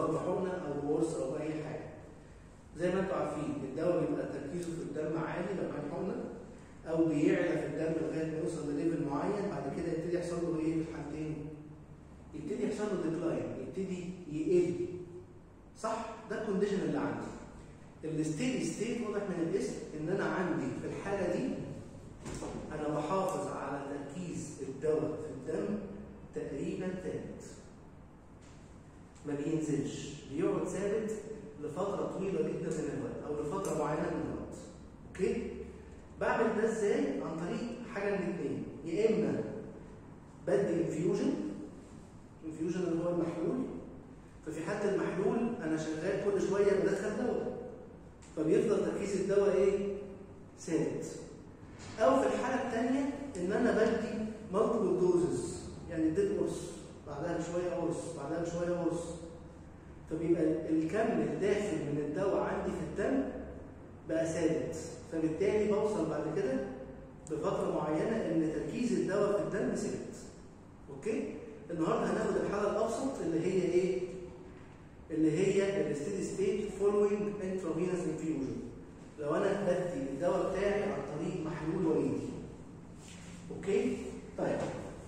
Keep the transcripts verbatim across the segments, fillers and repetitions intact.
سواء بحقنه او بقرص او باي حاجه. زي ما انتم عارفين الدواء بيبقى تركيزه في الدم عالي لو كان حقنه، او بيعلى في الدم لغايه ما يوصل لليفل معين، بعد كده يبتدي يحصل له ايه في الحالتين؟ يبتدي يحصل له ديكلاين، يبتدي يقل. صح؟ ده الكونديشن اللي عندي. الستيدي ستيت واضح من الاسم ان انا عندي في الحاله دي انا بحافظ على تركيز الدواء في الدم تقريبا ثابت. ما بينزلش، بيقعد ثابت لفتره طويله جدا من الوقت او لفتره معينه من الوقت. اوكي؟ بعمل ده ازاي؟ عن طريق حاجه من اثنين، يا اما بدي انفيوجن، انفيوجن اللي هو المحلول. ففي حاله المحلول انا شغال كل شويه بدخل دواء، فبيفضل تركيز الدواء ايه؟ ثابت. او في الحاله الثانيه ان انا بدي مالتيبل دوزز، يعني اديت قرص بعدها بشويه قرص بعدها بشويه قرص، فبيبقى الكم الداخل من الدواء عندي في الدم بقى ثابت، فبالتالي بوصل بعد كده بفتره معينه ان تركيز الدواء في الدم ثابت. اوكي؟ النهارده هناخد الحاله الابسط اللي هي ايه؟ اللي هي الستيدي ستيت فولوينج انترافينوس انفيوجن. لو انا بدي الدواء بتاعي عن طريق محلول وريدي. اوكي؟ طيب.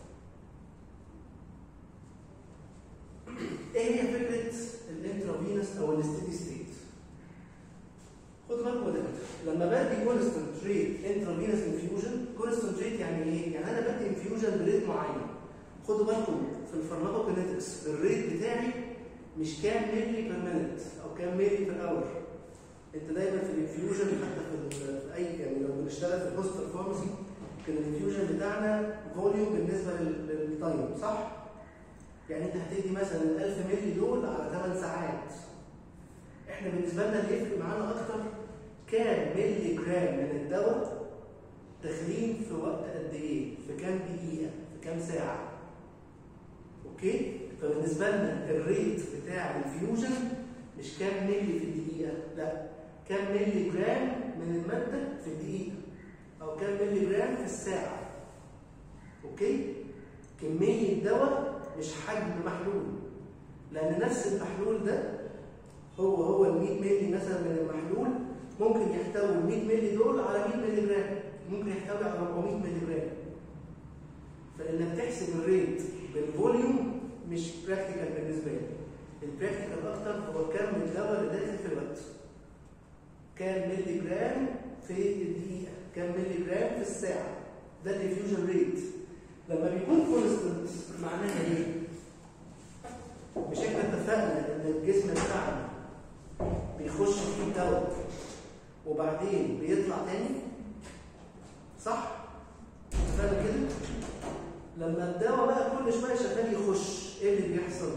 ايه هي فكره الانترافينوس او الستيدي ستيت؟ خدوا بالكم ده لما بدي كونستنت ريت انترافينوس انفيوجن، كونستنت ريت يعني ايه؟ يعني انا بدي انفيوجن بريت معين. خدوا بالكم في الفارماكوكينetics الريت بتاعي مش كام ملي بير مينت او كام ملي بير اور. انت دايما في الانفيوجن حتى في اي يعني لو بنشتغل في الهوستر فارماسي كان الانفيوجن بتاعنا فوليوم بالنسبه للتايم، صح؟ يعني انت هتدي مثلا ال ألف ملي دول على ثمان ساعات. احنا بالنسبه لنا اللي يفرق معانا اكتر كام ملي جرام من الدواء داخلين في وقت قد ايه؟ في كام دقيقه؟ في كام ساعه؟ اوكي؟ فبالنسبه لنا الريت بتاع الانفيوجن مش كام ملي في الدقيقه، لا كام ملي جرام من الماده في الدقيقه او كام ملي جرام في الساعه. اوكي؟ كميه دواء مش حجم محلول، لان نفس المحلول ده هو هو ال مية ملي مثلا من المحلول ممكن يحتوي ال مية ملي دول على مية ملي جرام، ممكن يحتوي على أربعمية ملي جرام. فانك تحسب الريت بالفوليوم مش براكتيكال بالنسبه لي. البراكتيكال اكتر هو كم الدواء اللي داخل في الوقت. كام ملي جرام في الدقيقه، كام ملي جرام في الساعه. ده الانفيوجن ريت. لما بيكون كونستنت معناها ايه؟ مش احنا اتفقنا ان الجسم بتاعنا بيخش فيه الدواء وبعدين بيطلع تاني؟ صح؟ اتفقنا كده؟ لما الدواء بقى كل شويه شغال يخش، ايه اللي بيحصل؟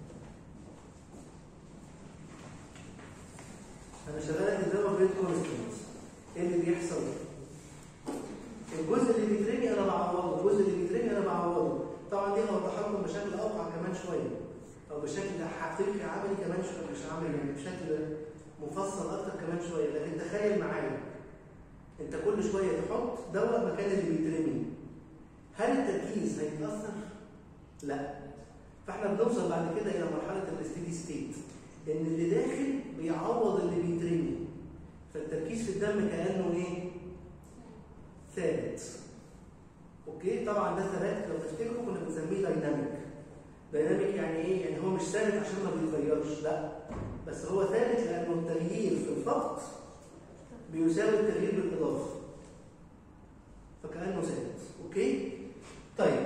انا شغال الدواء بريت كونستنت، ايه اللي بيحصل؟ الجزء اللي بيترمي انا بعوضه، الجزء اللي بيترمي انا بعوضه. طبعا دي هوضحها لكم بشكل اوقع كمان شويه، او بشكل حقيقي عملي كمان شويه، مش عملي يعني بشكل مفصل اكتر كمان شويه. لكن تخيل معايا انت كل شويه تحط دواء مكان اللي بيترمي، هل التركيز هيتاثر؟ لا. فاحنا بنوصل بعد كده الى مرحله الستيدي ستيت، ان اللي داخل بيعوض اللي بيترمي، فالتركيز في الدم كانه ايه؟ ثابت. اوكي؟ طبعا ده ثبات لو تفتكروا كنا بنسميه دايناميك. دايناميك يعني ايه؟ يعني هو مش ثابت عشان ما بيتغيرش، لا، بس هو ثابت لانه التغيير في الفقد بيساوي التغيير بالاضافه، فكانه ثابت. اوكي؟ طيب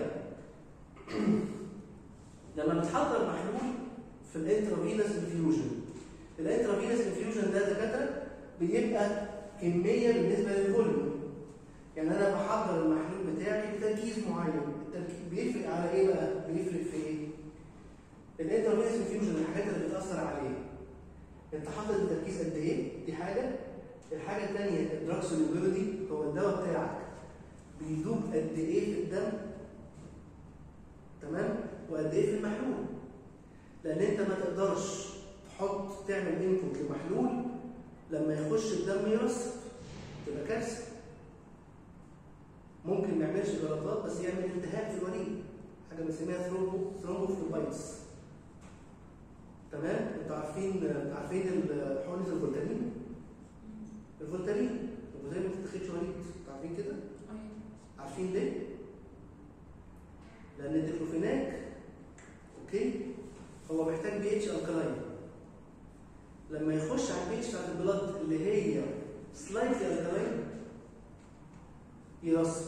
لما بتحضر محلول في الانترافينوس انفيوجن، الانترافينوس انفيوجن ده دكاتره بيبقى كميه بالنسبه للفوليوم. يعني انا بحضر المحلول بتاعي بتركيز معين، التركيز بيفرق على ايه بقى؟ بيفرق في ايه؟ الانترافينوس انفيوجن الحاجات اللي بتاثر عليه، انت حاطط التركيز قد ايه؟ دي حاجه. الحاجه الثانيه الدراج سوليبيليتي، هو الدواء بتاعك بيدوب قد ايه في الدم، تمام؟ وقد ايه في المحلول. لان انت ما تقدرش تحط تعمل انبوت لمحلول لما يخش الدم يرصف، تبقى كارثه. ممكن ما يعملش جلطات بس يعمل التهاب في الوريد، حاجه بنسميها ثرومبو ثرومبوفلوبايتس. تمام؟ انت عارفين عارفين حقنه الفولتارين؟ الفولتارين وزي ما تتاخدش وريد، عارفين كده؟ عارفين ليه؟ لان الديكلوفيناك اوكي هو محتاج بي اتش الكلاين. لما يخش على البي اتش بتاعت البلد اللي هي سلايتلي الكلاين يصف.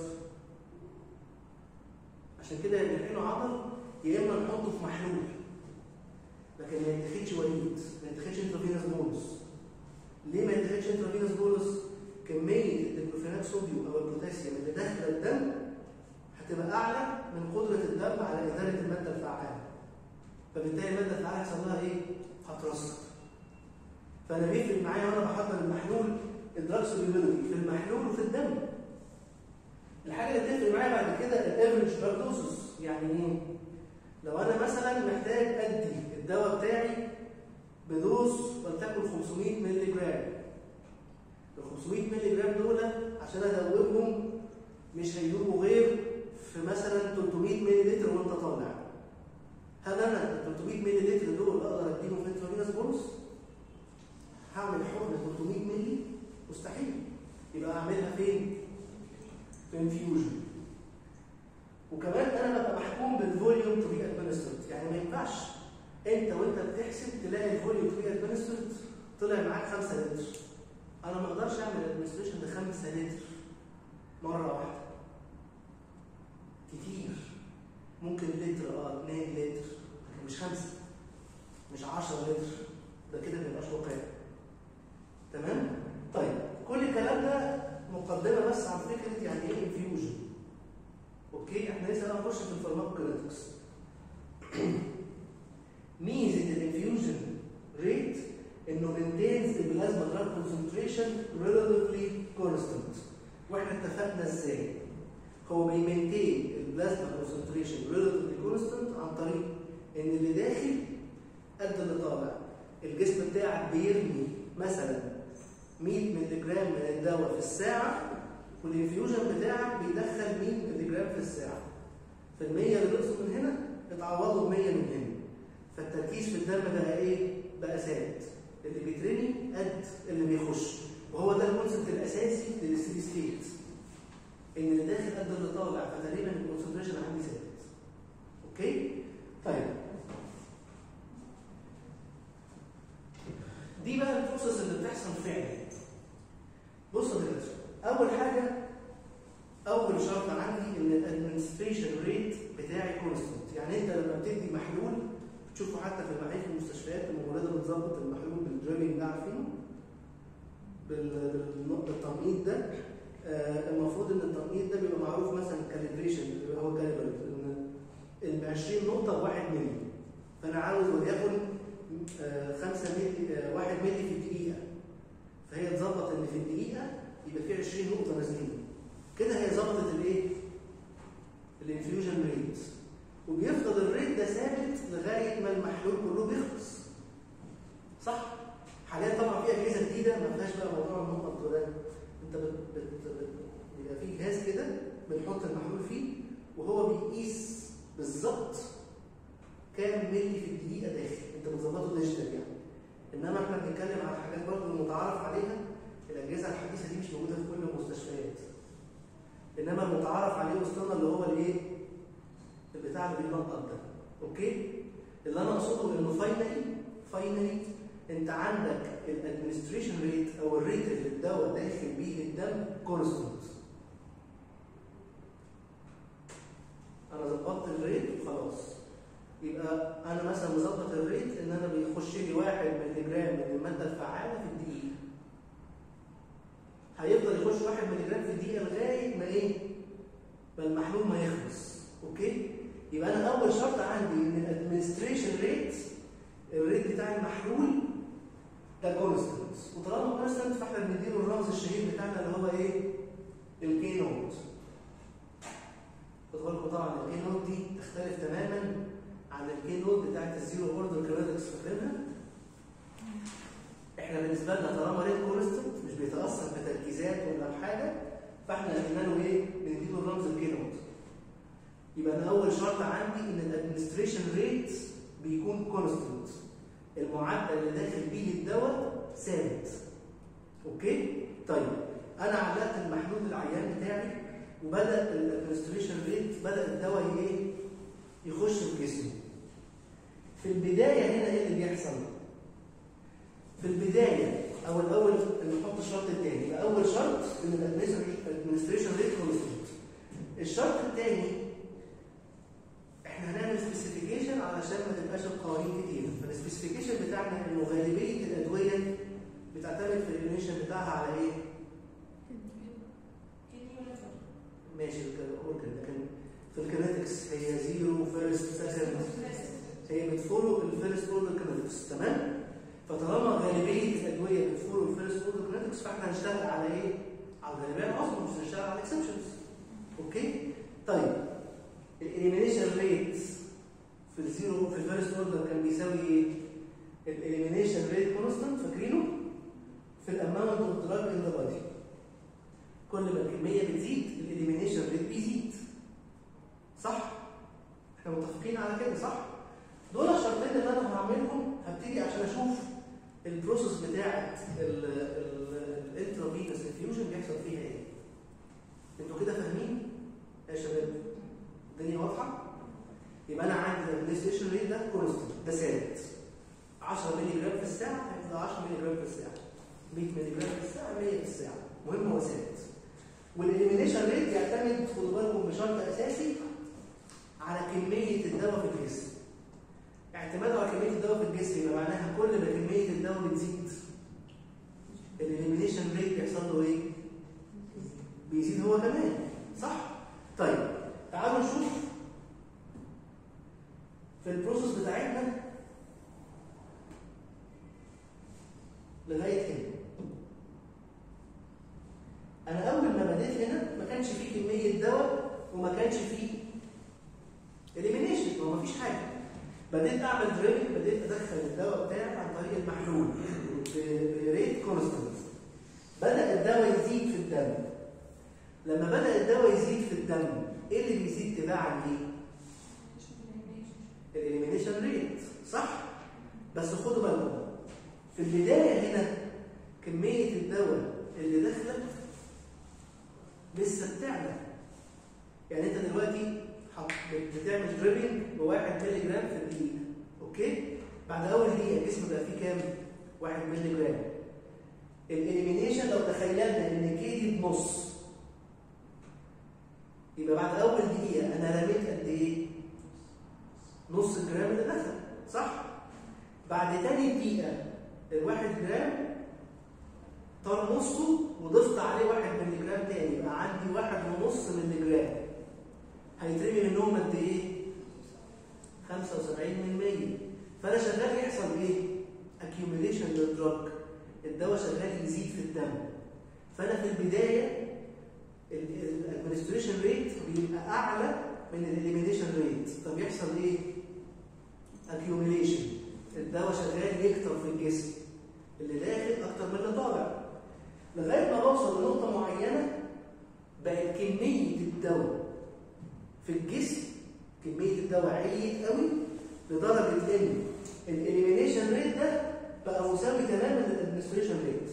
عشان كده يا بنحقنه عضل يا اما نحطه في محلول، لكن ما يتاخدش وريد، ما يتاخدش انترافينوس بولس. ليه ما يتاخدش انترافينوس بولس؟ كميه الديكلوفيناك صوديوم او البوتاسيوم اللي داخله الدم هتبقى اعلى من قدره الدم على ازاله الماده الفعاله. فبالتالي الماده الفعاله هيحصل لها ايه؟ هترسب. فانا بيفرق معايا وانا بحضر المحلول الدراج سوليبيليتي في المحلول وفي الدم. الحاجه اللي تفرق معايا بعد كده الافريج دراج دوزز. يعني ايه؟ لو انا مثلا محتاج ادي الدواء بتاعي بدوز ولتكن خمسمية مللي جرام. ال خمسمية مللي جرام دول عشان ادوبهم مش هيدوبوا غير في مثلا تلتمية مللي لتر وانت طالع. هل انا ال تلتمية مللي لتر دول اقدر اديهم في انترافينوس بولس؟ هعمل حقنه تلتمية مللي؟ مستحيل. يبقى اعملها فين؟ في انفيوجن. وكمان انا ببقى محكوم بالفوليوم تو بي ادمنسترد. يعني ما ينفعش انت وانت بتحسب تلاقي الفوليوم تو بي ادمنسترد طلع معاك خمسة لتر. انا ما اقدرش اعمل ادمنستريشن ل خمسة لتر مره واحده. كتير. ممكن لتر اه اتنين لتر، لكن مش خمسه، مش عشرة لتر. ده كده ما يبقاش واقعي. تمام؟ طيب كل الكلام ده مقدمه بس عن فكره يعني ايه انفيوجن. اوكي؟ احنا لسه بقى نخش في الفارماكوكينetics. ميزه الانفيوجن ريت انه مينتينز البلازما دراج كونسنتريشن ريلاتيفلي كونستنت. واحنا اتفقنا ازاي؟ هو بيمينتين البلازما كونسنتريشن ريلاتيفلي كونستنت عن طريق ان اللي داخل قد اللي طالع. الجسم بتاعك بيرمي مثلا مية مللي جرام من الدواء في الساعه، والانفيوجن بتاعك بيدخل مية مللي جرام في الساعه. فالمية اللي نقصوا من هنا اتعوضوا ب مية من هنا. فالتركيز في الدم بقى ايه؟ بقى ثابت. اللي بيترمي قد اللي بيخش. وهو ده الكونسبت الاساسي للستيدي ستيت. ان اللي داخل قد اللي طالع، فتقريبا الكونسنتريشن عندي ثابت. اوكي؟ طيب. دي بقى البروسيس اللي بتحصل فعلا. بصوا يا دكاتره، اول حاجه اول شرط عندي ان الادمنستريشن ريت بتاعي كونستنت. يعني انت لما بتدي محلول تشوفوا حتى في المعايير في المستشفيات الممرضه بتظبط المحلول بالدريبنج ده، عارفينه؟ بالتنقيط ده. آه المفروض ان التنقيط ده بيبقى معروف مثلا الكاليبريشن اللي هو كاليبر ان ال عشرين نقطه بواحد مللي. فانا عاوز وليكن آه خمسة مللي آه واحد مللي في الدقيقه. فهي تظبط ان في الدقيقه يبقى في عشرين نقطه نازلين. كده هي ظبطت الايه؟ الانفيوجن ريت. وبيفضل الريت ده ثابت لغايه ما المحلول كله بيخلص. صح؟ حاليا طبعا في اجهزه جديده ما فيهاش بقى موضوع النقط ده. انت بت بت بيبقى في جهاز كده بنحط المحلول فيه وهو بيقيس بالظبط كام مللي في الدقيقه داخل. انت بتظبطه ديجيتال يعني. انما احنا بنتكلم على حاجات برضه المتعارف عليها. الاجهزه الحديثه دي مش موجوده في كل المستشفيات. انما المتعارف عليه وسطنا اللي هو الايه؟ البتاع اللي بينقط ده. اوكي؟ اللي انا اقصده انه فاينلي فاينلي انت عندك الادمنستريشن ريت او الريت اللي الدواء داخل بيه الدم كونستنت. انا ظبطت الريت وخلاص. يبقى انا مثلا مظبط الريت ان انا بيخش لي واحد مللي جرام من الماده الفعاله في الدقيقه. هيفضل يخش واحد مللي جرام في الدقيقه لغايه ما ايه؟ ما المحلول ما يخلص. اوكي؟ يبقى انا اول شرط عندي ان الادمنستريشن ريت الريت بتاع المحلول ده كونستنت. وطالما كونستنت فاحنا بنديله الرمز الشهير بتاعنا اللي هو ايه؟ الكي نوت. خدوا بالكم طبعا الكي نوت دي تختلف تماما عن الكي نوت بتاعت الزيرو اوردر كينetics. فاكرينها؟ احنا بالنسبه لنا طالما ريت كونستنت مش بيتاثر بتركيزات ولا بحاجه، فاحنا قلنا له ايه؟ بنديله الرمز الكي نوت. يبقى انا اول شرط عندي ان الادمنستريشن ريت بيكون كونستنت. المعدل اللي داخل بيه الدواء ثابت. اوكي؟ طيب انا علقت المحلول العيان بتاعي وبدا الادمنستريشن ريت، بدا الدواء ايه؟ يخش في جسمه. في البدايه هنا ايه اللي بيحصل؟ في البدايه او الاول نحط الشرط الثاني، يبقى اول شرط ان الادمنستريشن ريت كونستنت. الشرط الثاني احنا هنعمل سبيسيفيكيشن علشان ما تبقاش القوانين كتير، فالسبيسيفيكيشن بتاعنا انه غالبيه الادويه بتعتمد في الانيشن بتاعها على ايه؟ ماشي الاورجن، لكن في الكينetics هي زيرو فيرست سكند، هي بتفولو الفيرست اوردر كينetics. تمام؟ فطالما غالبيه الادويه بتفولو الفيرست اوردر كينetics فاحنا هنشتغل على ايه؟ على الغالبيه العظمى، مش هنشتغل على الاكسبشنز. اوكي؟ طيب الاليمينيشن ريت في الزيرو في الفيرست اوردر كان بيساوي ايه؟ الاليمينيشن ريت كونستنت، فاكرينه؟ في الاماونت اوف دراج ان ذا بادي. كل ما الكميه بتزيد الاليمينيشن ريت بيزيد. صح؟ احنا متفقين على كده صح؟ دول الشرطين اللي انا هعملهم، هبتدي عشان اشوف البروسيس بتاعت الانترافينوس انفيوجن بيحصل فيها ايه. انتوا كده فاهمين؟ يا شباب الدنيا واضحه؟ يبقى انا عندي الادمنستريشن ريت ده كونستنت، ده ثابت. عشرة مللي جرام في الساعه هيبقى عشرة مللي جرام في الساعه، مية مللي جرام في الساعه، مية في الساعه، المهم هو ثابت. والاليمينيشن ريت يعتمد، خدوا بالكم بشرط اساسي، على كميه الدواء في الجسم. اعتماده على كميه الدواء في الجسم يبقى معناها كل ما كميه الدواء بتزيد الاليمينيشن ريت بيحصل له ايه؟ بيزيد هو كمان. صح؟ طيب تعالوا نشوف في البروسيس بتاعتنا لغايه هنا. انا اول ما بديت هنا ما كانش فيه كميه دواء وما كانش فيه اليمينيشن، ما فيش حاجه. بديت اعمل دريلنج، بديت ادخل الدواء بتاعي عن طريق المحلول بريت كونستنت. بدا الدواء يزيد في الدم. لما بدا الدواء يزيد في الدم ايه اللي بيزيد تباعا ليه؟ الاليمينيشن ريت. صح؟ بس خدوا بالكم في البدايه هنا كميه الدواء اللي داخله لسه بتعلى. يعني انت دلوقتي بتعمل دريبنج بواحد مللي جرام في الدقيقه. اوكي؟ بعد اول دقيقه الجسم بقى فيه كام؟ واحد مللي جرام. الاليمينيشن لو تخيلنا ان الكي دي بنص، يبقى بعد اول دقيقه انا رميت قد ايه؟ نص الجرام اللي دخل. صح؟ بعد تاني دقيقه الواحد جرام طار نصه وضفت عليه واحد مللي جرام تاني، يبقى عندي واحد ونص مللي جرام. هيترمي منهم قد ايه؟ خمسة وسبعين بالمية. فانا شغال يحصل ايه؟ accumulation للدراج، الدواء شغال يزيد في الدم. فانا في البدايه الادمنستريشن ريت بيبقى اعلى من الاليمينيشن ريت، فبيحصل ايه؟ accumulation، الدواء شغال يكتر في الجسم، اللي داخل اكتر من اللي طالع، لغايه ما بوصل لنقطه معينه بقت كميه الدواء في الجسم، كميه الدواء عليت قوي لدرجه ان الاليمينيشن ريت ده بقى مساوي تماما للادمنستريشن ريت.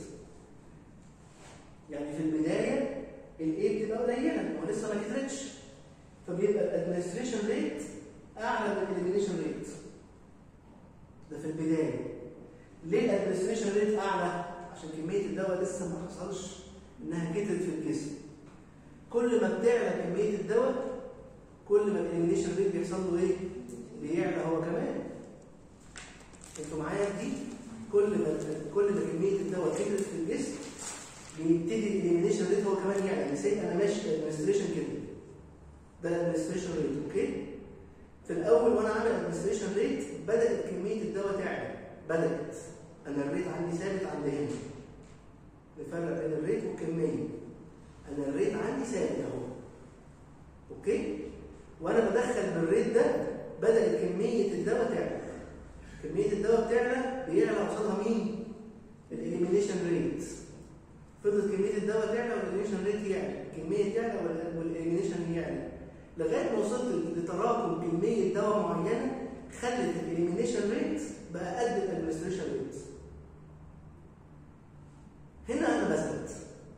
يعني في البدايه الاي بتبقى قليله ولسه ما كترتش، فبيبقى الادمنستريشن ريت اعلى من الاليمينيشن ريت. ده في البدايه. ليه الادمنستريشن ريت اعلى؟ عشان كميه الدواء لسه ما حصلش انها كترت في الجسم. كل ما بتعلى كميه الدواء كل ما الاليمينيشن ريت بيحصل له ايه؟ بيعلى هو كمان. انتوا معايا في دي؟ كل ما كل ما كميه الدواء كترت في الجسم بيبتدي الاليمينيشن ريت هو كمان يعلى. يعني سي انا ماشي ادمنستريشن كده، ده الادمنستريشن ريت. اوكي؟ في الاول وانا عامل ادمنستريشن ريت بدات كميه الدواء تعلى، بدات انا الريت عندي ثابت عند هنا. نفرق بين الريت والكميه. انا الريت عندي ثابت اهو. اوكي؟ وانا بدخل بالريت ده بدات كميه الدواء تعلى. كميه الدواء بتعلى بيعلى قصادها مين؟ الاليمينيشن ريت. فضلت كميه الدواء تعلى والاليمينيشن ريت يعلى، الكميه تعلى والاليمينيشن يعلى، لغايه ما وصلت لتراكم كميه دواء معينه خلت الاليمينيشن ريت بقى قد الادمنستريشن ريت. هنا انا بثبت.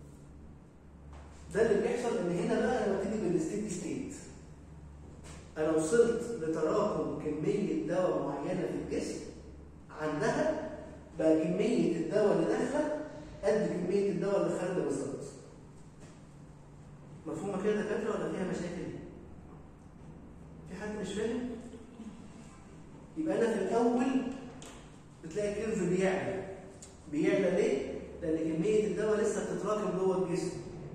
ده اللي بيحصل ان هنا بقى انا ببتدي بالستيدي ستيت. انا وصلت لتراكم كميه دواء معينه في الجسم، عندها بقى كميه الدواء اللي داخله قد كميه الدواء اللي خارجه بالظبط. مفهومه كده يا دكاتره ولا فيها مشاكل؟ في حد مش فاهم؟ يبقى انا في الاول بتلاقي الكيرف بيعلى. بيعلى ليه؟ لان كميه الدواء لسه بتتراكم جوه الجسم.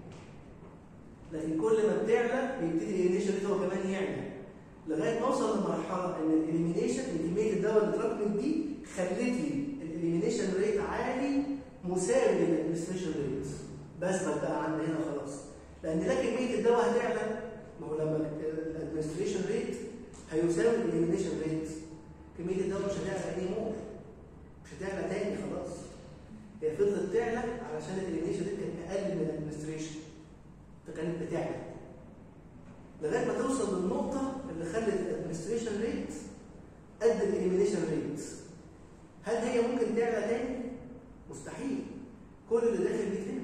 لكن كل ما بتعلى بيبتدي الاليمينيشن ريت هو كمان يعلى، لغايه ما اوصل لمرحله ان الاليمينيشن ان كميه الدواء اللي اتراكمت دي خلت لي الاليمينيشن ريت عالي مساوي للادمنستريشن ريت. بثبت بقى عند هنا خلاص. لان لا كميه الدواء هتعلى، ما هو لما الادمنستريشن ريت هيساوي الاليمينيشن ريت، كميه الدواء مش هتعلى اني مور، مش هتعلى تاني خلاص. هي فضلت تعلى علشان الاليمينيشن ريت كانت اقل من الادمنستريشن، فكانت بتعلى لغايه ما توصل للنقطه اللي خلت الادمنستريشن ريت قد الاليمينيشن ريت. هل هي ممكن تعلى تاني؟ مستحيل. كل اللي داخل بيتم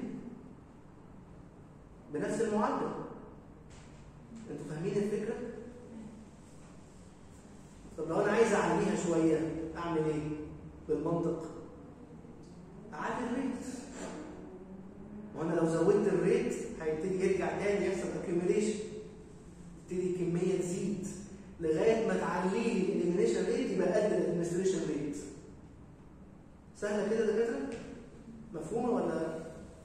بنفس المعدل. انتوا فاهمين الفكره؟ طب لو انا عايز اعليها شويه اعمل ايه؟ بالمنطق اعلي الريت. وانا لو زودت الريت هيبتدي يرجع تاني يحصل اكيوميليشن، تبتدي الكميه تزيد لغايه ما تعلي لي الاليمينيشن ريت يبقى قد الادمنستريشن ريت. سهله كده يا دكاتره؟ مفهومه ولا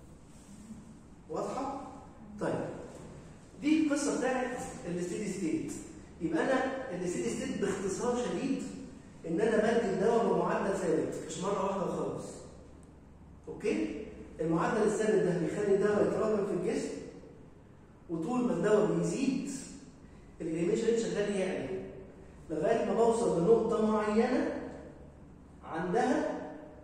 واضحه؟ طيب دي القصه بتاعت الستيدي ستيت. يبقى انا الستيدي ستيت باختصار شديد ان انا بدي الدواء بمعدل ثابت، مش مره واحده وخلاص. اوكي؟ المعدل الثابت ده بيخلي الدواء يتراكم في الجسم، وطول ما الدواء بيزيد الاليمينيشن ريت شغال يعلى لغايه ما بوصل لنقطه معينه عندها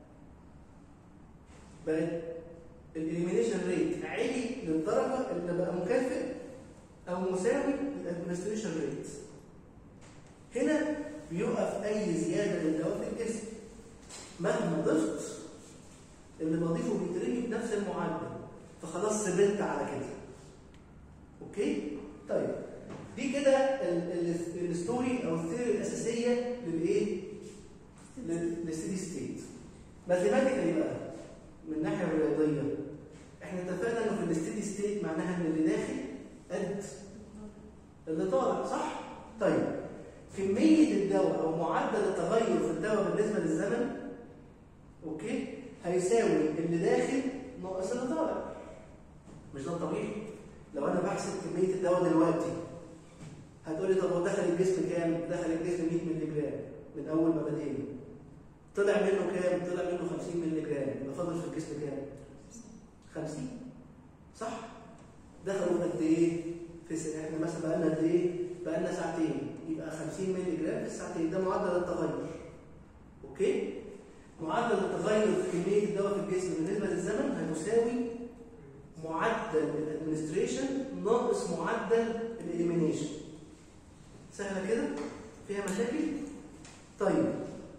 بقت الاليمينيشن ريت عالي للدرجه اللي بقى مكافئ او مساوي للادمنستريشن ريت. هنا بيوقف اي زياده للدواء في الجسم. مهما ضفت اللي بضيفه بيترمي بنفس المعدل، فخلاص ثبت على كده. اوكي؟ طيب دي كده الستوري او الثيوري الاساسيه للايه؟ للستيدي ستيت. ماثيماتيكالي بقى من الناحيه الرياضيه احنا اتفقنا انه في الستيدي ستيت معناها ان اللي داخل قد اللي طالع، صح؟ طيب كميه الدواء او معدل التغير في الدواء بالنسبه للزمن اوكي هيساوي اللي داخل ناقص اللي طالع. مش ده طبيعي؟ لو انا بحسب كميه الدواء دلوقتي هتقولي طب هو دخل الجسم كام؟ دخل الجسم مية مللي جرام من اول ما بدينا. طلع منه كام؟ طلع منه خمسين مللي جرام، يبقى فاضل في الجسم كام؟ خمسين. صح؟ دخلوا قد ايه؟ في سنة. احنا مثلا بقى لنا قد ايه؟ بقى لنا ساعتين، يبقى خمسين مللي جرام في الساعتين، ده معدل التغير. اوكي؟ معدل التغير في كميه الدواء في الجسم بالنسبه للزمن هيساوي معدل الادمنستريشن ناقص معدل الاليمينيشن. سهله كده؟ فيها مشاكل؟ طيب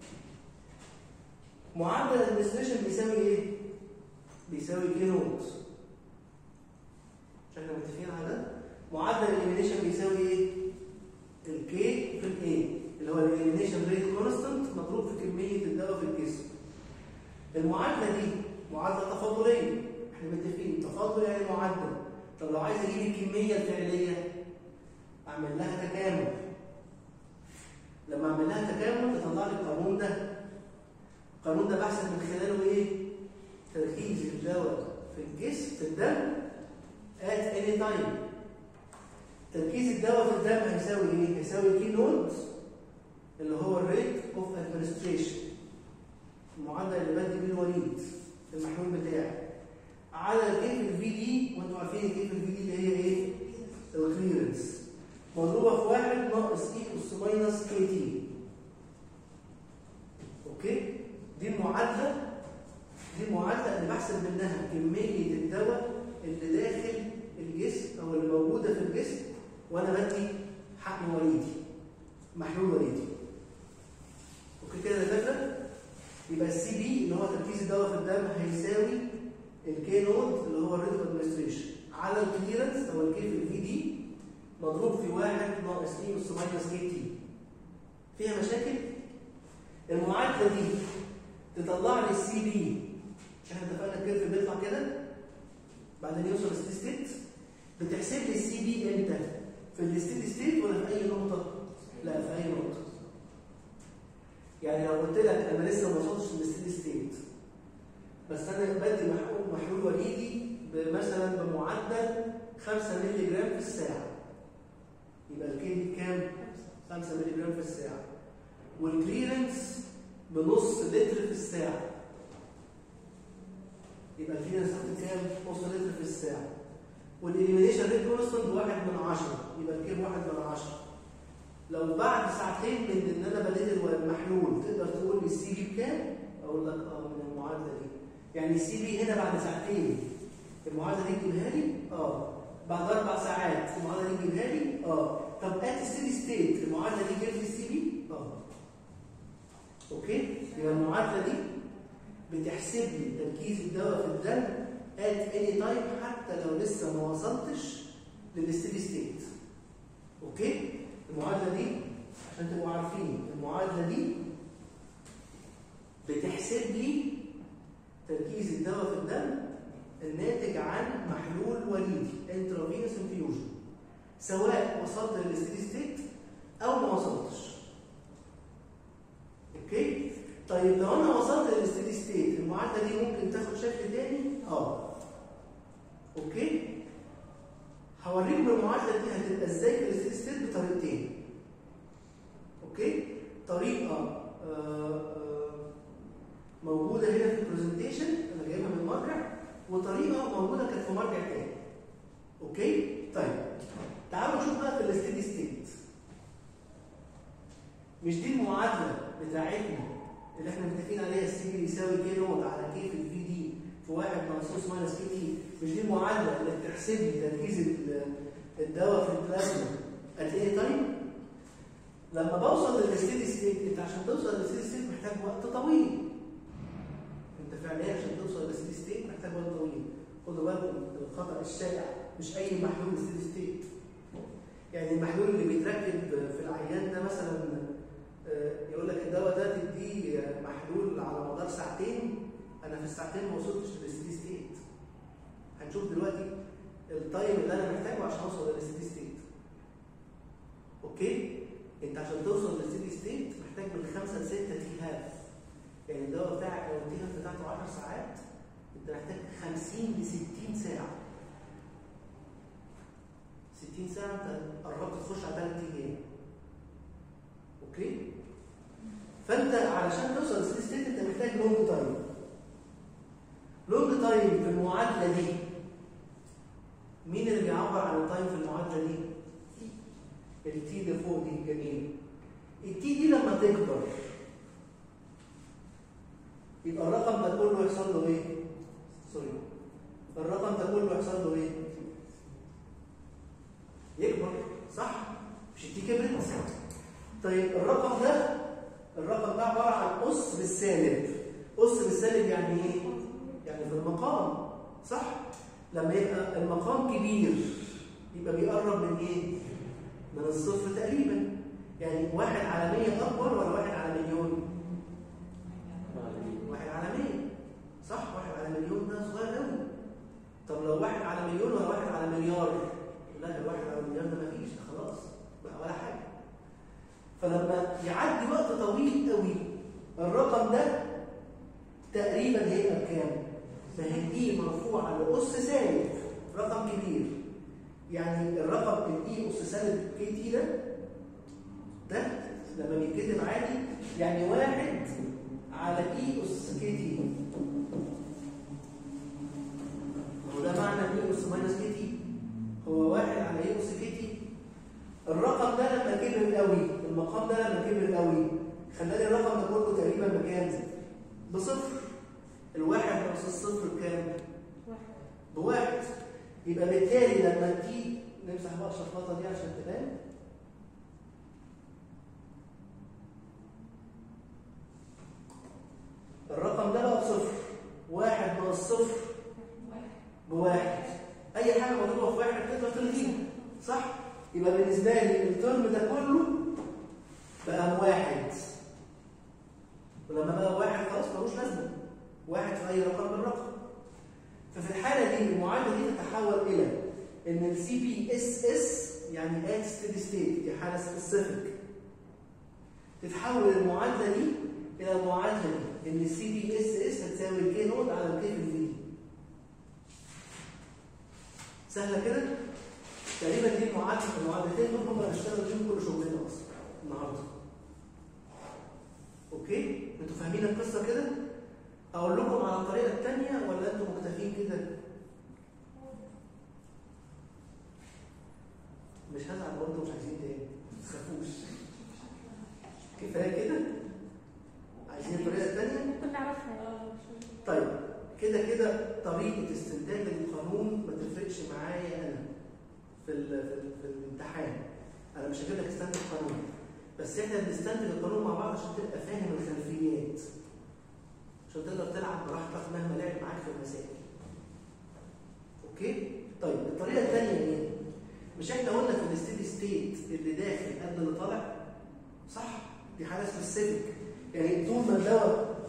معدل الادمنستريشن بيساوي ايه؟ بيساوي كي نوت. مش احنا متفقين على ده؟ معدل الاليمينيشن بيساوي ايه؟ الكي في الاي اللي هو الاليمينيشن ريت كونستانت مضروب في كميه الدواء في الجسم. المعادله دي معادله تفاضليه، احنا متفقين تفاضل يعني معدل. طب لو عايز اجيب الكميه الفعليه اعمل لها تكامل. لما اعمل لها تكامل تطلع لي القانون ده. القانون ده بحسب من خلاله ايه؟ تركيز الدواء في الجسم في الدم at any time. تركيز الدواء في الدم هيساوي ايه؟ هيساوي كي نوت اللي هو الريت اوف ادمنستريشن، المعدل اللي بدي بيه الوليد المحلول بتاعي، على كيف الفي دي. وانتوا عارفين كيف الفي دي اللي هي ايه؟ الكليرنس، مضروبه في واحد ناقص اي اس ماينس كي تي. اوكي؟ دي المعادله دي المعادله اللي بحسب منها كميه الدواء اللي داخل الجسم او اللي موجوده في الجسم وانا بدي حقن وليدي، محلول وليدي. اوكي كده يا دكاتره؟ يبقى السي بي اللي هو تركيز الدواء في الدم هيساوي الكي نود اللي هو الريت اوف ادمنستريشن على الكليرنس او الكي في الفي دي مضروب في واحد ناقص اي اس ماينس كي تي. فيها مشاكل؟ المعادله دي تطلع لي السي بي، مش احنا اتفقنا الكيرف بيطلع كده بعدين يوصل ستيدي ستيت، بتحسب لي السي بي امتى؟ في الستيدي ستيت ولا في اي نقطه؟ لا في اي نقطه. يعني لو قلت لك انا لسه ما وصلتش للستيدي ستيت بس انا بدي محلول محلول وليدي مثلا بمعدل خمسة مللي جرام في الساعه، يبقى الكي دي بكام؟ خمسة مللي جرام في الساعه، والكليرنس بنص لتر في الساعه، يبقى الكليرنس كام؟ نص لتر في الساعه، والإليمينيشن ريت كونستنت واحد من عشرة، يبقى الكير واحد من عشرة. لو بعد ساعتين من ان انا بديت المحلول تقدر تقول لي السي بي بكام؟ اقول لك اه من المعادله دي. يعني السي بي هنا بعد ساعتين المعادله دي تجيبها لي؟ اه. بعد اربع ساعات المعادله دي تجيبها لي؟ اه. طب ات ستيدي ستيت المعادله دي جابت لي السي بي؟ اه. اوكي؟ يبقى المعادله دي بتحسب لي تركيز الدواء في الدم at any time حتى لو لسه ما وصلتش للستيدي ستيت. اوكي؟ المعادله دي عشان تبقوا عارفين المعادله دي بتحسب لي تركيز الدواء في الدم الناتج عن محلول وليدي انترافينوس انفيوجن، سواء وصلت للستيدي ستيت او ما وصلتش. اوكي؟ طيب لو انا وصلت للستيدي ستيت المعادله دي ممكن تاخد شكل تاني؟ اه. اوكي؟ هوريكم المعادله دي هتبقى ازاي في الستيدي ستيت بطريقتين. اوكي؟ طريقه آآ آآ موجوده هنا في البرزنتيشن انا جايبها من مرجع، وطريقه موجوده كانت في مرجع تاني. اوكي؟ طيب تعالوا نشوف بقى في الستيدي ستيت. مش دي المعادله بتاعتنا اللي احنا متفقين عليها السي بي يساوي كي نوت على كي في الفي دي في واحد ناقص ماينس كي تي؟ مش دي المعادله اللي بتحسب لي تركيز الدواء في البلازما at any time؟ لما بوصل للستيدي ستيت، انت عشان توصل للستيدي ستيت محتاج وقت طويل. انت فعليا عشان توصل للستيدي ستيت محتاج وقت طويل. خدوا بالكم من الخطا الشائع، مش اي محلول ستيدي ستيت. يعني المحلول اللي بيتركب في العيان ده مثلا يقول لك الدواء ده تديه محلول على مدار ساعتين، انا في الساعتين ما وصلتش للستيدي ستيت. هنشوف دلوقتي التايم اللي انا محتاجه عشان اوصل للستيدي ستيت. اوكي؟ انت عشان توصل للستيدي ستيت محتاج من خمسة ل ستة تي هاف. يعني الدواء بتاعك لو التي هاف بتاعته عشر ساعات انت محتاج خمسين ل ستين ساعه. ستين ساعه انت قربت تخش على ثلاث ايام. اوكي؟ فانت علشان توصل للستيدي ستيت انت محتاج لونج تايم. لونج تايم في المعادله دي مين اللي بيعبر عن التايم في المعادله دي؟ التي اللي فوق دي. جميل. التي دي لما تكبر يبقى الرقم ده كله يحصل له ايه؟ سوري. الرقم ده كله يحصل له ايه؟ يكبر، صح؟ مش التي كبرت؟ طيب الرقم ده الرقم ده عباره عن قص بالسالب. قص بالسالب يعني ايه؟ يعني في المقام، صح؟ لما يبقى المقام كبير يبقى بيقرب من ايه؟ من الصفر تقريبا. يعني واحد على مية اكبر ولا واحد على مليون؟ واحد على مية، صح؟ واحد على مليون ده صغير قوي. طب لو واحد على مليون ولا واحد على مليار؟ لا الواحد على مليار ده مفيش، ده خلاص بقى ولا حاجه. فلما يعدي وقت طويل قوي الرقم ده تقريبا هيبقى بكام؟ فهي مرفوعه لأس سالب، رقم كبير. يعني الرقم الاي اس سالب كي تي ده ده لما بيتكتب عادي يعني واحد على اي اس كي تي. هو ده معنى اي اس ماينس كي تي، هو واحد على اي اس كي تي. الرقم ده لما كبر قوي، المقام ده لما كبر قوي خلاني الرقم ده كله تقريبا بكام؟ بصفر. الواحد ناقص الصفر بكام؟ بواحد. يبقى بالتالي لما تيجي نمسح بقى الشفاطه دي عشان تبان. الرقم ده بقى بصفر. واحد ناقص صفر بواحد. اي حاجه مضروبه في واحد تقدر تلغيها، صح؟ يبقى بالنسبه لي الترم ده كله بقى بواحد. ولما بقى بواحد خلاص ملوش لازمه. واحد في اي رقم بالرقم. ففي الحاله دي المعادله دي تتحول الى ان السي بي اس اس يعني ات ستيدي ستيت، دي حاله سبيسيفيك. تتحول المعادله دي الى المعادله دي ان السي بي اس اس هتساوي الكي نود على الكي في الفي. سهله كده؟ تقريبا دي المعادله المعادلتين دول هم اللي هنشتغل بيهم كل شغلنا اصلا النهارده. اوكي؟ انتوا فاهمين القصه كده؟ اقول لكم على الطريقه الثانيه ولا انتوا مكتفين كده؟ مش هزعل لو انتوا مش عايزين تاني، ما تخافوش. كفايه كده؟ عايزين الطريقه الثانيه؟ ممكن نعرفها. طيب كده كده طريقه استنتاج القانون ما تفرقش معايا انا في ال في, ال في الامتحان. انا مش هجيب لك استنتج قانون، بس احنا بنستنتج القانون مع بعض عشان تبقى فاهم الخلفيات، عشان تقدر تلعب براحتك مهما لعب معاك في المسائل. اوكي؟ طيب الطريقه الثانيه ايه؟ مش احنا قلنا في الستيدي ستيت اللي داخل قد اللي طالع؟ صح؟ دي حاله سبيسيفيك. يعني طول ما الدواء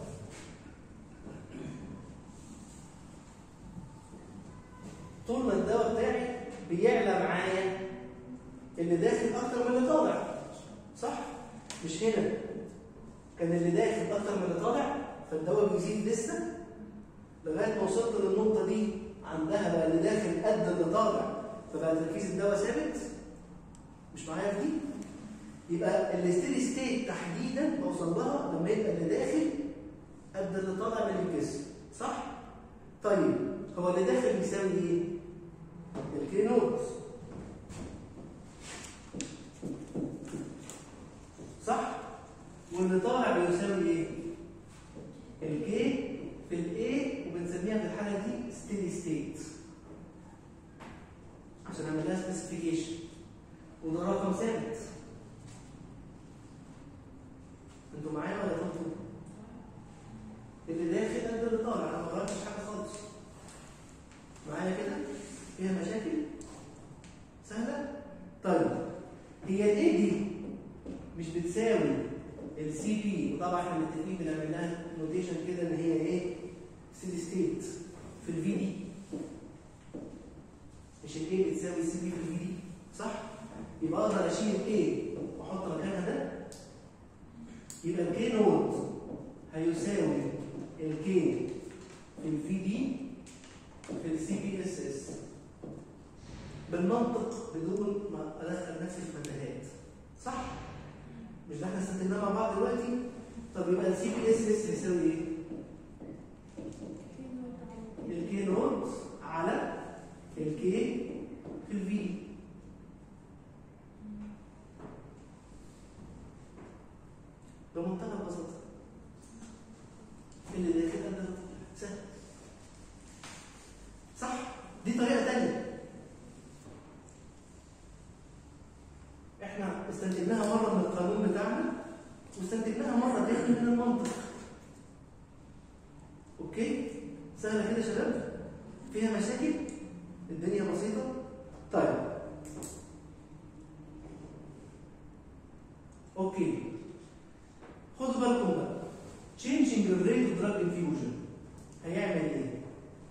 طول ما الدواء بتاعي بيعلى معايا اللي داخل اكتر من اللي طالع، صح؟ مش هنا كان اللي داخل اكتر من اللي طالع فالدواء بيزيد لسه لغايه ما وصلت للنقطه دي عندها بقى اللي داخل قد اللي طالع فبقى تركيز الدواء ثابت. مش معايا في دي؟ يبقى الستيدي ستيت تحديدا بوصل لها لما يبقى اللي داخل قد اللي طالع من الجسم، صح؟ طيب هو اللي داخل بيساوي ايه؟ الكي نوت، صح؟ واللي طالع بيساوي ايه؟ الكي في الاي، وبنسميها في الحاله دي ستيدي ستيت عشان نعمل لها سبيسيفيكيشن، وده رقم ثابت. انتوا معايا ولا انتوا؟ اللي داخل قد اللي طالع، انا ما غيرتش حاجه خالص. معايا كده؟ فيها مشاكل؟ سهله؟ طيب هي الايه دي مش بتساوي السي بي، وطبعا احنا متفقين بنعمل لها نوتيشن كده ان هي ايه؟ ستيدي ستيت في الفي دي. مش الايه بتساوي السي بي في الفي دي، صح؟ يبقى اقدر اشيل الايه واحط مكانها ده، يبقى الكي نود هيساوي الكي في الفي دي في السي بي اس اس بالمنطق بدون ما ادخل نفسي في متاهات، صح؟ مش ده احنا استنتجناه مع بعض دلوقتي؟ طب يبقى السي بي اس اس يساوي ايه؟ الكي نود على الكي في الفي. بمنتهى البساطه. اللي داخل قد سهل، صح؟ دي طريقه ثانيه احنا استنتجناها مره من القانون بتاعنا واستنتجناها مره تاني من المنطق. اوكي؟ سهله كده يا شباب؟ فيها مشاكل؟ الدنيا بسيطه؟ طيب اوكي، خدوا بالكم بقى. changing the rate of drug infusion هيعمل ايه؟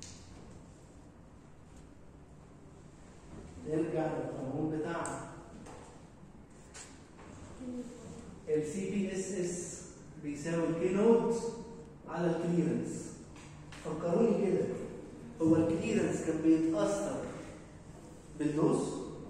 نرجع للقانون بتاعنا. ال سي بي اس اس بيساوي الكي نود على الكليرنس. فكروني كده، هو الكليرنس كان بيتأثر بالدوز؟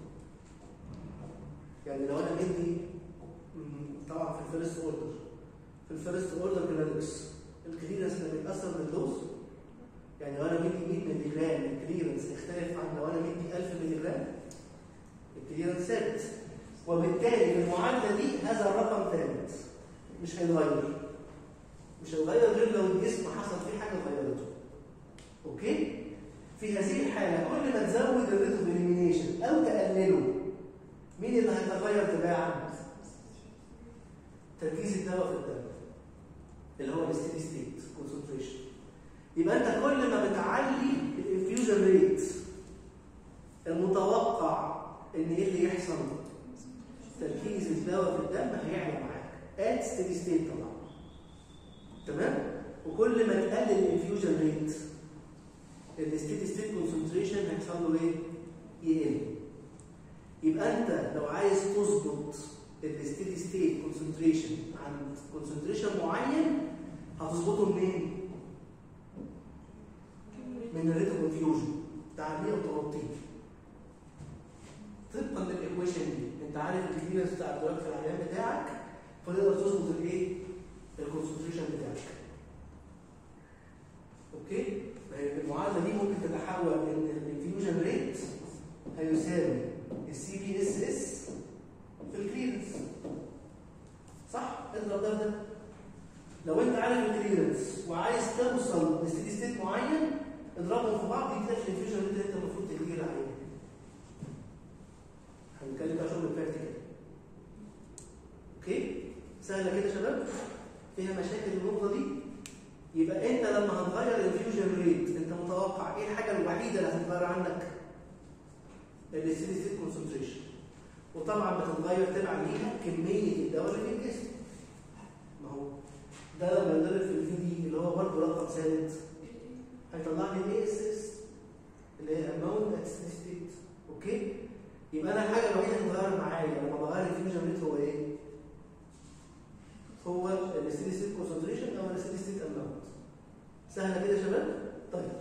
يعني لو انا مدي طبعا في الفيرست اوردر في الفيرست اوردر كليرنس الكليرنس كان بيتأثر بالدوز؟ يعني لو انا مدي مية مللي جرام الكليرنس يختلف عن لو انا مدي ألف مللي جرام؟ الكليرنس ثابت، وبالتالي في المعادله دي هذا الرقم ثابت مش هيتغير. مش هيتغير غير لو الجسم حصل فيه حاجه غيرته. اوكي؟ في هذه الحاله كل ما تزود الريت اوف اليمينيشن او تقلله مين اللي هيتغير تباعا؟ تركيز الدواء في الدم. اللي هو الستيدي ستيت كونسنتريشن. يبقى انت كل ما بتعلي الانفيوجن ريت المتوقع ان ايه اللي يحصل؟ تركيز الدواء في الدم هيعلى معاك ات ستيدي ستيت طبعا. تمام؟ وكل ما تقلل الانفيوجن ريت الستيدي ستيت كونسنتريشن هيحصل له ايه؟ يقل. يبقى انت لو عايز تظبط الستيدي ستيت كونسنتريشن عند كونسنتريشن معين هتظبطه منين؟ من الريت اوف انفيوجن، تعليه وتوطيه. طبقا للايكويشن دي انت عارف الكليرنس بتاع الدراج في العيان بتاعك، فتقدر تظبط الايه؟ الكونسنتريشن بتاعك. اوكي؟ المعادله دي ممكن تتحول ان الانفيوجن ريت هيساوي السي بي اس اس في الكليرنس. صح؟ اضرب ده ده. لو انت عارف الكليرنس وعايز توصل لستيدي ستيت معين اضربهم في بعض يديك الانفيوجن ريت اللي انت المفروض تدير عليه. هنتكلم بقى شغل براكتيكال. اوكي؟ سهله كده يا شباب؟ فيها مشاكل النقطه دي؟ يبقى انت لما هتغير الانفيوجن ريت انت متوقع ايه الحاجه الوحيده اللي هتتغير عندك؟ الستيدي ستيت كونسنتريشن. وطبعا بتتغير تبع ليها كميه الدواء اللي في الجسم. ما هو ده لما ينضرب في الفي دي اللي هو برضه رقم ثابت هيطلع لي الاي اس اس اللي هي اماونت ات ستيدي ستيت. اوكي؟ يبقى انا الحاجه الوحيده اللي هتتغير معايا لما بغير الانفيوجن ريت هو ايه؟ هو الستيدي ستيت كونسنتريشن او الستيدي ستيت اماونت. سهله كده يا شباب؟ طيب.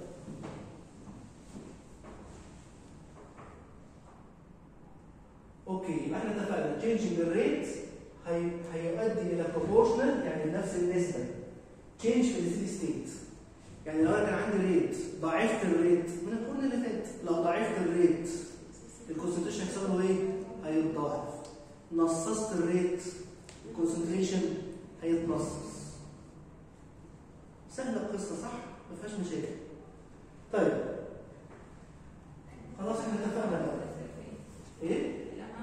اوكي يبقى احنا اتفقنا تشينجنج الريت هيؤدي الى بروبورشنال يعني نفس النسبه تشينج في الستيدي ستيت. يعني لو انا كان عندي ريت ضعفت الريت من القرن اللي فات، لو ضعفت الريت الكونسنتريشن هيحصل له ايه؟ هيتضاعف. نصصت الريت الكونسنتريشن هيتنصص. سهله القصه صح؟ ما فيهاش مشاكل. طيب خلاص احنا اتفقنا بقى. ايه؟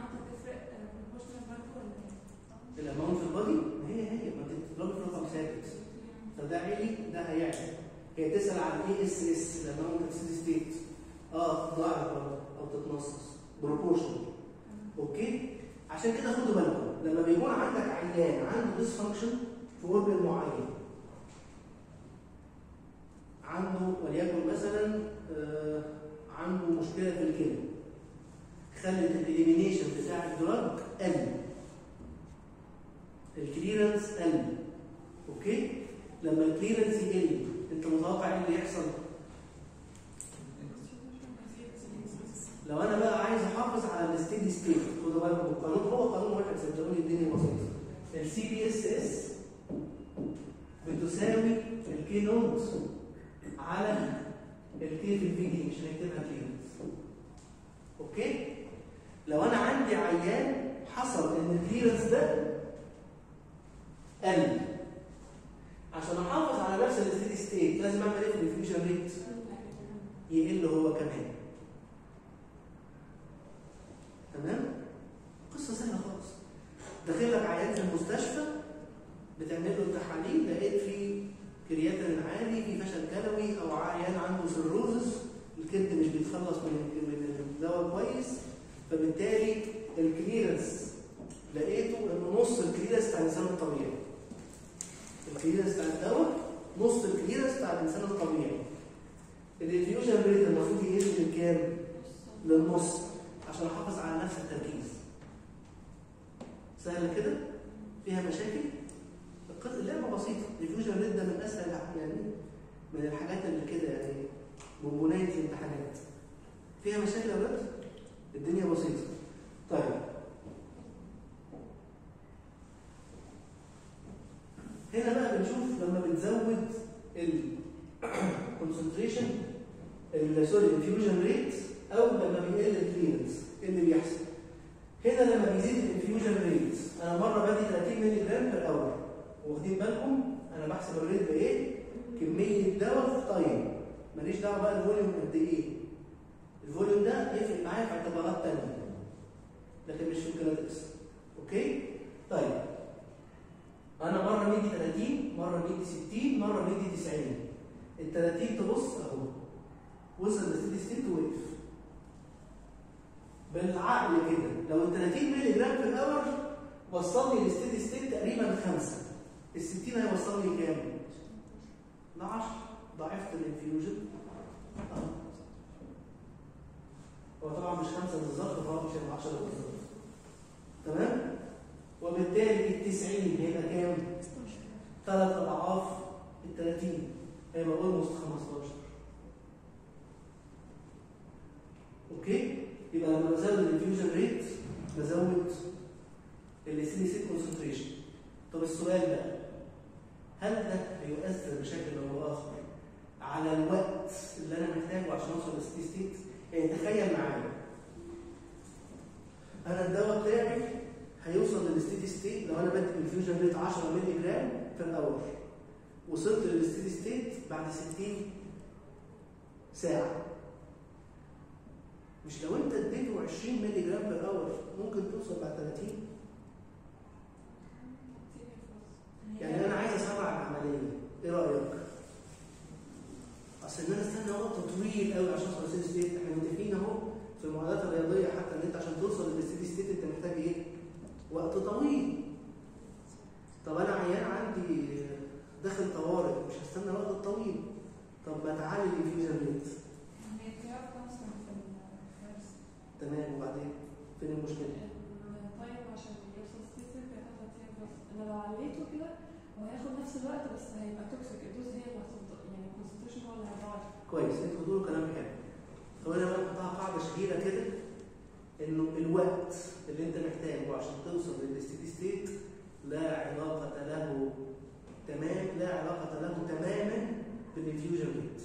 الاماونت في البادي ما هي هي ما بتضرب في رقم ثابت. فده عالي ده هيعلى. هي تسال عن الاي اس اس الاماونت ستيدي ستيت. اه تضاعف برضه او تتنصص بروبورشنال. اوكي؟ عشان كده خدوا بالكم لما بيكون عندك عيان عنده ديس فانكشن في اورجن معين، عنده وليكن مثلا آه عنده مشكله في الكلى خلت الاليمينيشن بتاع الدراج قل، الكليرنس قل. اوكي؟ لما الكليرنس يقل انت متوقع ايه اللي يحصل؟ لو انا بقى عايز احافظ على الستيدي ستيت خدوا بالكم القانون هو قانون واحد صدقوني الدنيا بسيطه. السي بي اس اس بتساوي الكي نوت على الكي في الفي دي، مش هنكتبها كليرنس. اوكي؟ لو انا عندي عيان حصل ان الكليرنس ده قل، عشان احافظ على نفس الستيدي ستيت لازم اعمل ايه في الانفيوجن ريت؟ يقل هو كمان. تمام؟ قصه سهله خالص. داخل لك عيان في المستشفى بتعمل له التحاليل لقيت فيه كرياتين عالي، في فشل كلوي، او عيان عنده سيروزس الكبد مش بيتخلص من الدواء كويس، فبالتالي الكليرنس لقيته انه نص الكليرنس بتاع الانسان الطبيعي. الكليرنس بتاع الدواء نص الكليرنس بتاع الانسان الطبيعي. الانفيوجن ريت المفروض يقل لكام؟ للنص عشان احافظ على نفس التركيز. سهله كده؟ فيها مشاكل؟ اللعبه بسيطه. الانفيوجن ريت ده من اسهل يعني من الحاجات اللي كده يعني بونبونات الامتحانات. فيها مشاكل يا ولاد؟ الدنيا بسيطه. طيب هنا بقى بنشوف لما بتزود الكونسنتريشن سوري الانفيوجن ريت او لما بيقل الكليرنس ايه اللي بيحصل؟ هنا لما بيزيد الانفيوجن ريت انا مره بدي ثلاثين مللي جرام في الاول، واخدين بالكم انا بحسب الريت بايه؟ كميه دواء في تايم، ماليش دعوه بقى الفوليوم قد ايه. الفوليوم ده يفرق معايا في اعتبارات ثانيه لكن مش في الكلاتكس. اوكي؟ طيب انا مره ندي ثلاثين مره ندي ستين مره ندي تسعين. ال ثلاثين تبص اهو وصل للستيدي ستيت ووقف. بالعقل كده لو ال ثلاثين مللي جرام في الاور وصلني للستيدي ستيت تقريبا خمسة، ال ستين هيوصلني كام؟ ل عشرة. ضعفت الانفيوجن اهو. هو طبعا مش خمسة بالظبط، فهو مش هيبقى عشرة بالظبط. تمام؟ وبالتالي ال تسعين هيبقى كام؟ ثلاث اضعاف ال ثلاثين، هيبقى اولموست خمستاشر. اوكي؟ يبقى لما بزود الانفيوجن ريت بزود الستيدي ستيت كونسنتريشن. طب السؤال بقى، هل ده بيؤثر بشكل او باخر على الوقت اللي انا محتاجه عشان اوصل للستيدي ستيت؟ يعني تخيل معايا انا الدواء بتاعي هيوصل للستيدي ستيت لو انا بدي انفيوجن ريت عشرة مللي جرام في الاور، وصلت للستيدي ستيت بعد ستين ساعه. مش لو انت اديته عشرين مللي جرام في الاور ممكن توصل بعد ثلاثين؟ يعني انا عايز اسرع العمليه، ايه رايك؟ اصل ان انا استنى وقت طويل قوي عشان اوصل للستيدي ستيت. احنا متفقين اهو في المعادلات الرياضيه حتى ان انت عشان توصل للستيدي ستيت انت محتاج ايه؟ وقت طويل. طب انا عيان عندي داخل طوارئ، مش هستنى الوقت الطويل. طب ما تعالي الانفيوجن ريت. تمام، وبعدين فين المشكله؟ طيب عشان يوصل ستيدي ستيت هياخد بس انا لو عليته كده وهياخد نفس الوقت بس هيبقى توكسيك، الدوز هي اللي هتفضل، يعني الكونسنتريشن هو اللي هيضاعف. كويس، انتوا بتقولوا كلام حلو. طب انا بقى بحطها قاعده شهيره كده انه الوقت اللي انت محتاجه عشان توصل للستيدي ستيت لا علاقه له تمام لا علاقه له تماما بالانفيوجن ريت.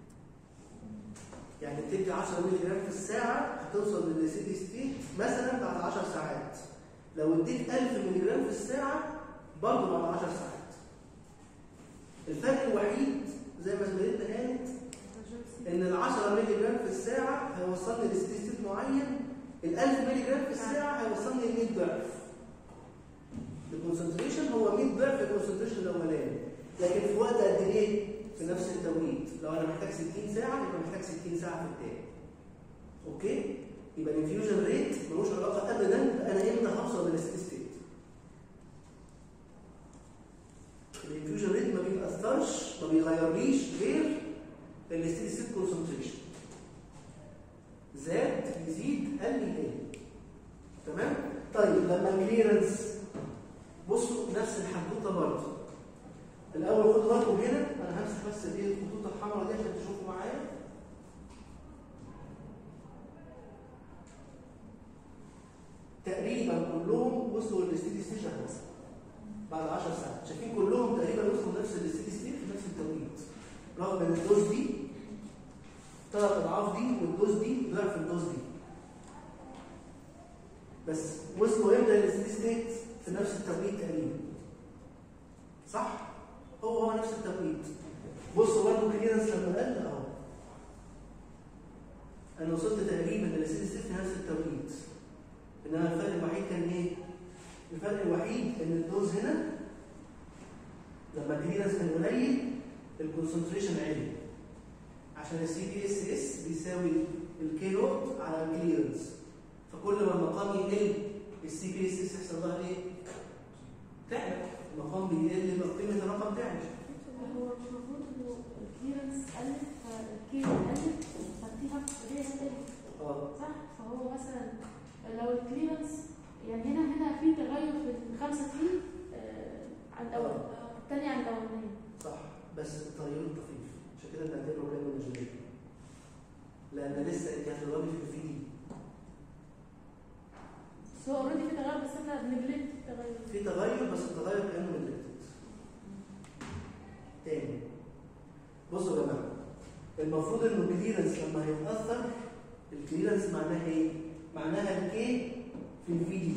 يعني بتدي عشرة مللي جرام في الساعه هتوصل للستيدي ستيت مثلا بعد عشر ساعات. لو اديت ألف مللي جرام في الساعه برضه بعد عشر ساعات. الفرق الوحيد زي ما زميلتنا قالت ان ال عشرة مللي جرام في الساعه هيوصلني لستيدي ستيت معين، ال ألف مللي جرام في الساعه هيوصلني ل مية ضعف. الكونسنتريشن هو مية ضعف الكونسنتريشن الاولاني، لكن في وقت قد ايه؟ في نفس التوقيت. لو انا محتاج ستين ساعه يبقى محتاج ستين ساعه في التاني. اوكي؟ يبقى الانفيوجن ريت ملوش علاقه ابدا انا امتى هوصل للستيدي ستيت. الانفيوجن ريت ما بيأثرش، ما بيغيرليش غير الستيدي ستيت كونسنتريشن. زاد يزيد قل يقل. تمام؟ طيب لما الكليرنس، بصوا نفس الحدوته برضه. الاول خدوا بالكم هنا، انا همسح بس الايه الخطوط الحمراء دي عشان تشوفوا معايا. تقريبا كلهم وصلوا للستيدي ستيت بعد عشر ساعات. شايفين كلهم تقريبا وصلوا لنفس الستيدي ستيت في نفس التوقيت، رغم ان الدوز دي ثلاث اضعاف دي والدوز دي ضعف الدوز دي. بس وصلوا امتى للستيدي ستيت؟ في نفس التوقيت تقريبا. صح؟ هو هو نفس التوقيت. بصوا برضه الكليرنس لما قل اهو. انا وصلت تقريبا للستيدي ستيت في نفس التوقيت. انما الفرق الوحيد كان ايه؟ الفرق الوحيد ان الدوز هنا لما الكليرنس كان قليل الكونسنتريشن عالي. عشان السي بي اس اس بيساوي الكي نوت على الكليرنس. فكل ما المقام يقل السي بي اس اس يحصل لها ايه؟ تعلى. المقام بيقل يبقى قيمه الرقم تعلى. هو مش المفروض انه الكليرنس قلت فالكي قلت فالتيها هي قلت. اه صح؟ فهو مثلا لو الكليرنس يعني هنا هنا في تغير في خمسة تي آه عن الاول، الثاني عن الاولاني. صح، بس التغير طفيف، عشان كده بنعتبره كانه نجري. لان لسه انت هتضربي في الفي دي. بس هو اوريدي في تغير، بس احنا بنجلد التغير. في تغير بس التغير كانه نجلد. تاني بصوا يا جماعه، المفروض ان الكليرنس لما هيتاثر، الكليرنس معناها ايه؟ معناها الكي في الفي دي.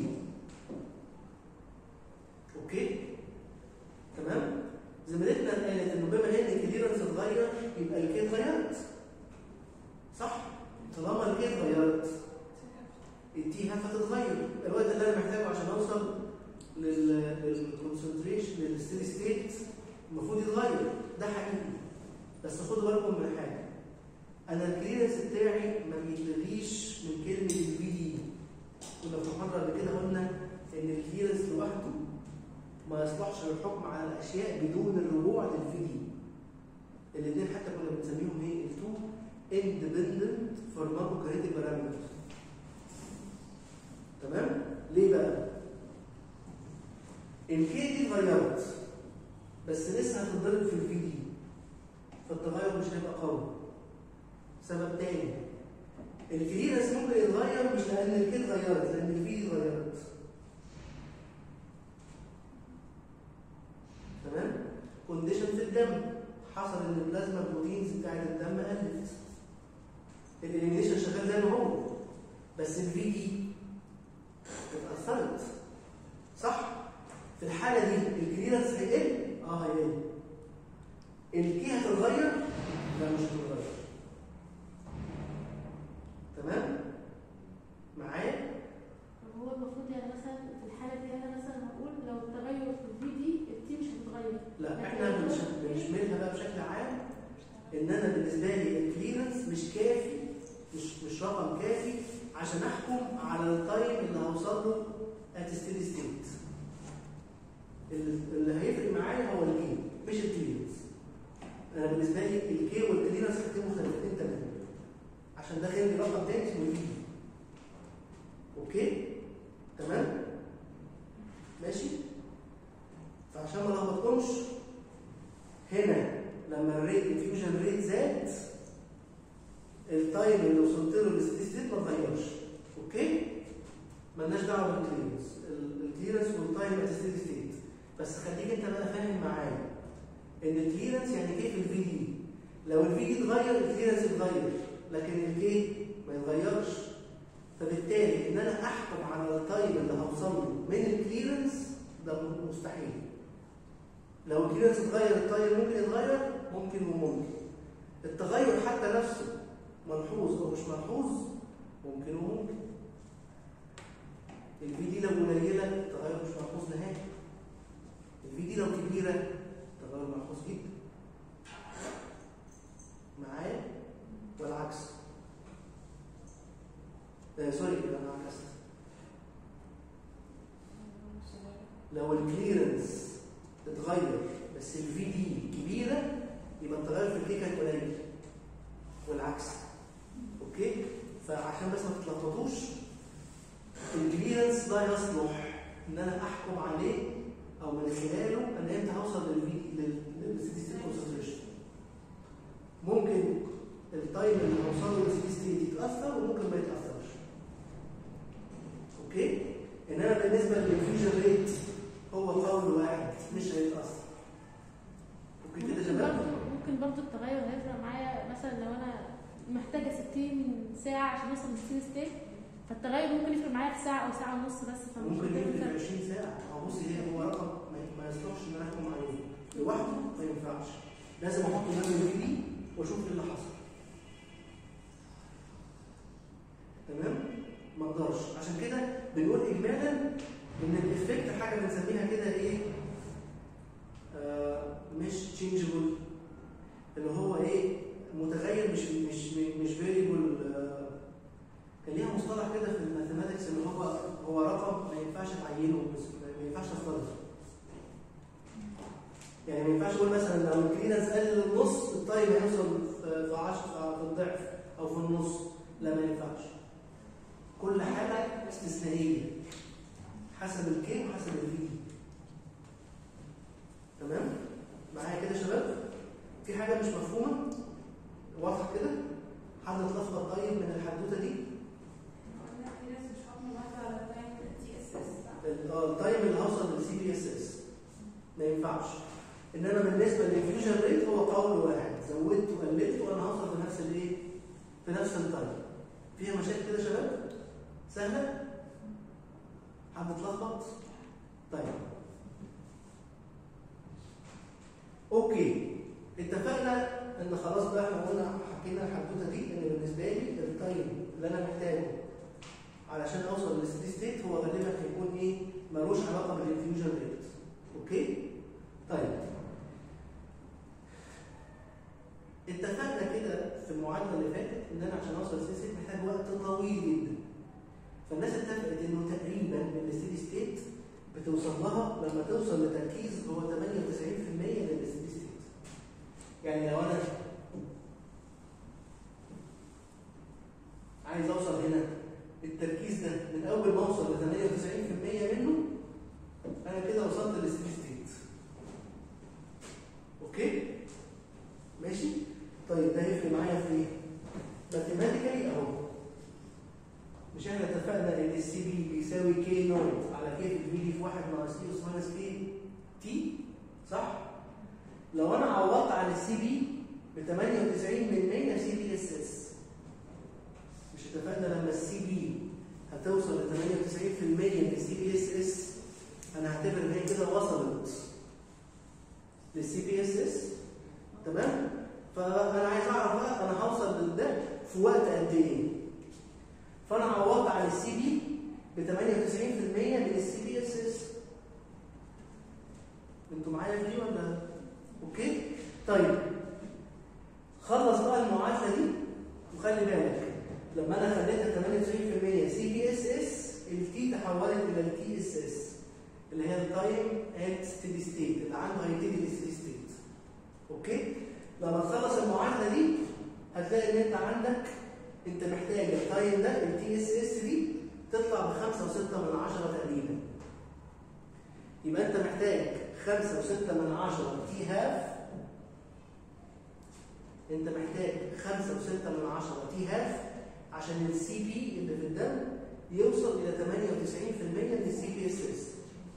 اوكي؟ تمام؟ زميلتنا قالت انه بما ان الكليرنس اتغير يبقى الكي اتغيرت. صح؟ طالما الكي اتغيرت التي هتتغير. الوقت اللي انا محتاجه عشان اوصل للكونسنتريشن للستيدي ستيت المفروض يتغير، ده حقيقي. بس خدوا بالكم من حاجه، انا الكليرنس بتاعي ما بيتلغيش من كلمه الفي دي. كنا في محاضره قبل كده قلنا ان الكليرنس لوحده ما يصلحش للحكم على الاشياء بدون الرجوع للفي دي. الاثنين حتى كنا بنسميهم ايه؟ التو اندبندنت فارماكوكاينيتيك بارامترز. تمام؟ ليه بقى؟ الكي دي اتغيرت بس لسه هتتضرب في الفي دي، فالتغير مش هيبقى قوي. سبب تاني، الكليرنس ممكن يتغير مش لان الكي اتغيرت، لان الفي دي اتغيرت. تمام؟ كونديشن في الدم، حصل ان البلازما بروتينز بتاعت الدم قلت. الاليمينيشن شغال زي ما هو، بس الفي دي اتأثرت. صح؟ في الحالة دي الكليرنس هيقل؟ اه هيقل. الكي هتتغير؟ لا مش هتتغير. تمام؟ معايا؟ هو المفروض يعني مثلا في الحالة دي انا مثلا هقول لو التغير في الفي دي التي مش هتتغير. لا احنا بنشملها بقى بشكل عام ان انا بالنسبة لي الكليرنس مش كافي، مش مش رقم كافي عشان احكم على التايم اللي هوصل له ات ستيدي ستيت. اللي هيفرق معايا هو الكي مش الكليرنس. انا بالنسبه لي الكي والكليرنس حاجتين مختلفتين تماما، عشان ده خلي رقم تاني اسمه الكي. اوكي؟ تمام؟ ماشي؟ فعشان ما لخبطكمش، هنا لما الريت انفيوجن ريت زاد، التايم اللي وصلت له للستيدي ستيت ما اتغيرش. اوكي؟ مالناش دعوه بالكليرنس، الكليرنس والتايم ات ستيدي ستيت. بس خليك انت بقى فاهم معايا ان الكليرنس يعني كيف الفي دي. لو الفي دي اتغير الكليرنس يتغير، لكن الكي ما يتغيرش. فبالتالي ان انا احكم على التايم اللي هوصل له من الكليرنس ده مستحيل. لو الكليرنس اتغير التايم ممكن يتغير، ممكن وممكن. التغير حتى نفسه ملحوظ او مش ملحوظ، ممكن وممكن. الفي دي لو قليله التغير مش ملحوظ نهائي. الفي دي لو كبيره التغير ملحوظ جدا. معايا؟ والعكس. آه سوري انا عكست. لو الكليرنس اتغير بس الفي دي كبيره يبقى التغير في الكي كان قليل. والعكس. اوكي؟ فعشان بس ما تتلخبطوش، الكليرنس لا يصلح ان انا احكم عليه او من خلاله انا امتى هوصل للستيدي ستيت كونسنتريشن. ممكن التايم اللي هوصل له للستيدي ستيت يتاثر وممكن ما يتاثرش. اوكي؟ انما بالنسبه للانفيوجن ريت هو قول واحد مش هيتاثر. اوكي كده يا شباب؟ ممكن برضه التغير هيفرق معايا، مثلا لو انا محتاجه ستين ساعه عشان اوصل للستيدي ستيت، فالتغير ممكن يفرق معايا في ساعه او ساعه ونص بس. ممكن يفرق في عشرين ساعه. هو بصي هي هو رقم ما يصلحش ان انا احكم عليه لوحده، ما ينفعش. لازم احط جنب الفي دي واشوف ايه اللي حصل. تمام؟ ما اقدرش. عشان كده بنقول اجمالا ان الافكت حاجه بنسميها كده ايه؟ آه مش تشينجبل، اللي هو ايه؟ متغير مش مش مش فيريبل. آه كان ليها مصطلح كده في الماثيماتكس اللي هو هو رقم ما ينفعش تعينه، ما ينفعش تفترضه. يعني ما ينفعش اقول مثلا لو الكليرنس قل للنص التايم هيوصل في عشرة في الضعف او في النص. لا ما ينفعش. كل حاله استثنائيه حسب الكي وحسب الفي. تمام؟ معايا كده يا شباب؟ في حاجه مش مفهومه؟ واضحه كده؟ حد اتلخبط طيب من الحدوته دي؟ اه التايم اللي هوصل للسي بي اس اس ما ينفعش. انما بالنسبه للانفيوجن ريت هو قول واحد، زودت وقللت وانا هوصل في نفس الايه؟ في نفس التايم. فيها مشاكل كده يا شباب؟ سهله؟ حد اتلخبط؟ طيب اوكي، اتفقنا ان خلاص بقى احنا قلنا حكينا الحدوته دي ان بالنسبه لي التايم اللي انا محتاجه علشان اوصل للستيدي ستيت هو غالبا هيكون ايه؟ ملوش علاقه بالانفيوجن ريت. اوكي؟ طيب في المعادله اللي فاتت ان انا عشان اوصل للستيدي ستيت محتاج وقت طويل جدا. فالناس اتفقت انه تقريبا الستيدي ستيت بتوصل لها لما توصل لتركيز هو ثمانية وتسعين بالمية من الستيدي ستيت. يعني لو انا عايز اوصل هنا التركيز ده من اول ما اوصل ل ثمانية وتسعين بالمية منه انا كده وصلت للستيدي ستيت. اوكي؟ ماشي؟ طيب ده هيفرق معايا في ايه؟ ماثيماتيكالي اهو. مش احنا اتفقنا ان السي بي بيساوي كي نوت على كي في الفي دي في واحد ناقص اي اس ماينس كي تي، صح؟ لو انا عوضت عن السي بي ب ثمانية وتسعين بالمية سي بي اس اس، مش اتفقنا لما السي بي هتوصل ل ثمانية وتسعين بالمية من السي بي اس اس انا هعتبر ان هي كده وصلت للسي بي اس اس، تمام؟ فانا عايز اعرف بقى انا هوصل لده في وقت قد ايه؟ فانا عوضت عن السي بي ب ثمانية وتسعين بالمية من السي بي اس اس. انتوا معايا في دي ولا؟ اوكي؟ طيب خلص بقى المعادله دي وخلي بالك لما انا خليتها ثمانية وتسعين بالمية سي بي اس اس التي تحولت الى التي اس اس اللي هي التايم ات ستيدي ستيت اللي عنده هيبتدي الستيدي ستيت. اوكي؟ لما تخلص المعادله دي هتلاقي ان انت عندك انت محتاج التايم ده التي اس اس دي تطلع ب خمسة وستة من عشرة تقريبا. يبقى انت محتاج خمسة وستة من عشرة تي هاف، انت محتاج خمسة وستة من عشرة تي هاف عشان السي بي اللي في الدم يوصل الى ثمانية وتسعين بالمية من السي بي اس اس.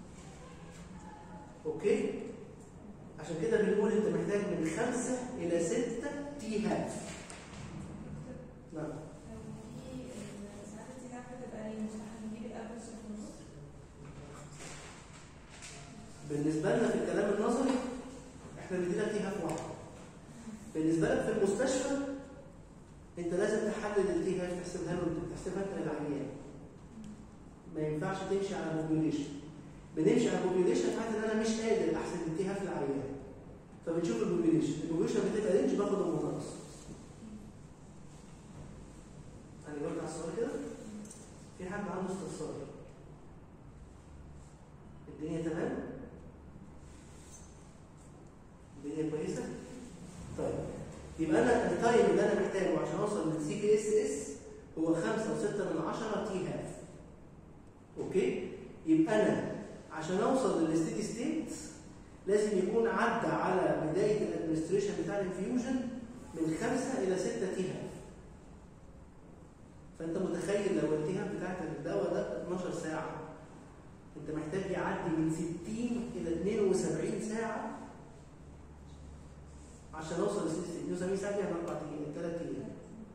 اوكي؟ عشان كده بنقول انت محتاج من خمسة الى ستة تي هاف. نعم. ساعات التي هاف بتبقى ايه؟ مش هنجيب الافرج في النص؟ بالنسبه لنا في الكلام النظري احنا بنديلك تي هاف واحد. بالنسبه لك في المستشفى انت لازم تحلل التي هاف تحسبها له تحسبها انت للعيان. ما ينفعش تمشي على بوبيوليشن. بنمشي على بوبيوليشن في حاله ان انا مش قادر احسب التي هاف للعيان. فبنشوف البوبيوليشن، البوبيوليشن بتبقى رينج باخد المناقص. انا جاوبت على السؤال كده؟ في حد عنده استفسار؟ الدنيا تمام؟ الدنيا كويسه؟ طيب يبقى انا التايم اللي انا محتاجه عشان اوصل للسي بي اس اس هو خمسة وستة من عشرة تي هاف. اوكي؟ يبقى انا عشان اوصل للستيدي ستيت لازم يكون عدى على بدايه الادمنستريشن بتاع الانفيوجن من خمسة الى ستة تي هاف. فانت متخيل لو الالتهاب بتاعت الدواء ده اتناشر ساعه انت محتاج يعدي من ستين الى اتنين وسبعين ساعه عشان اوصل للستيدي ستيت. اتنين وسبعين ساعه يعني اربع ايام، ثلاث ايام.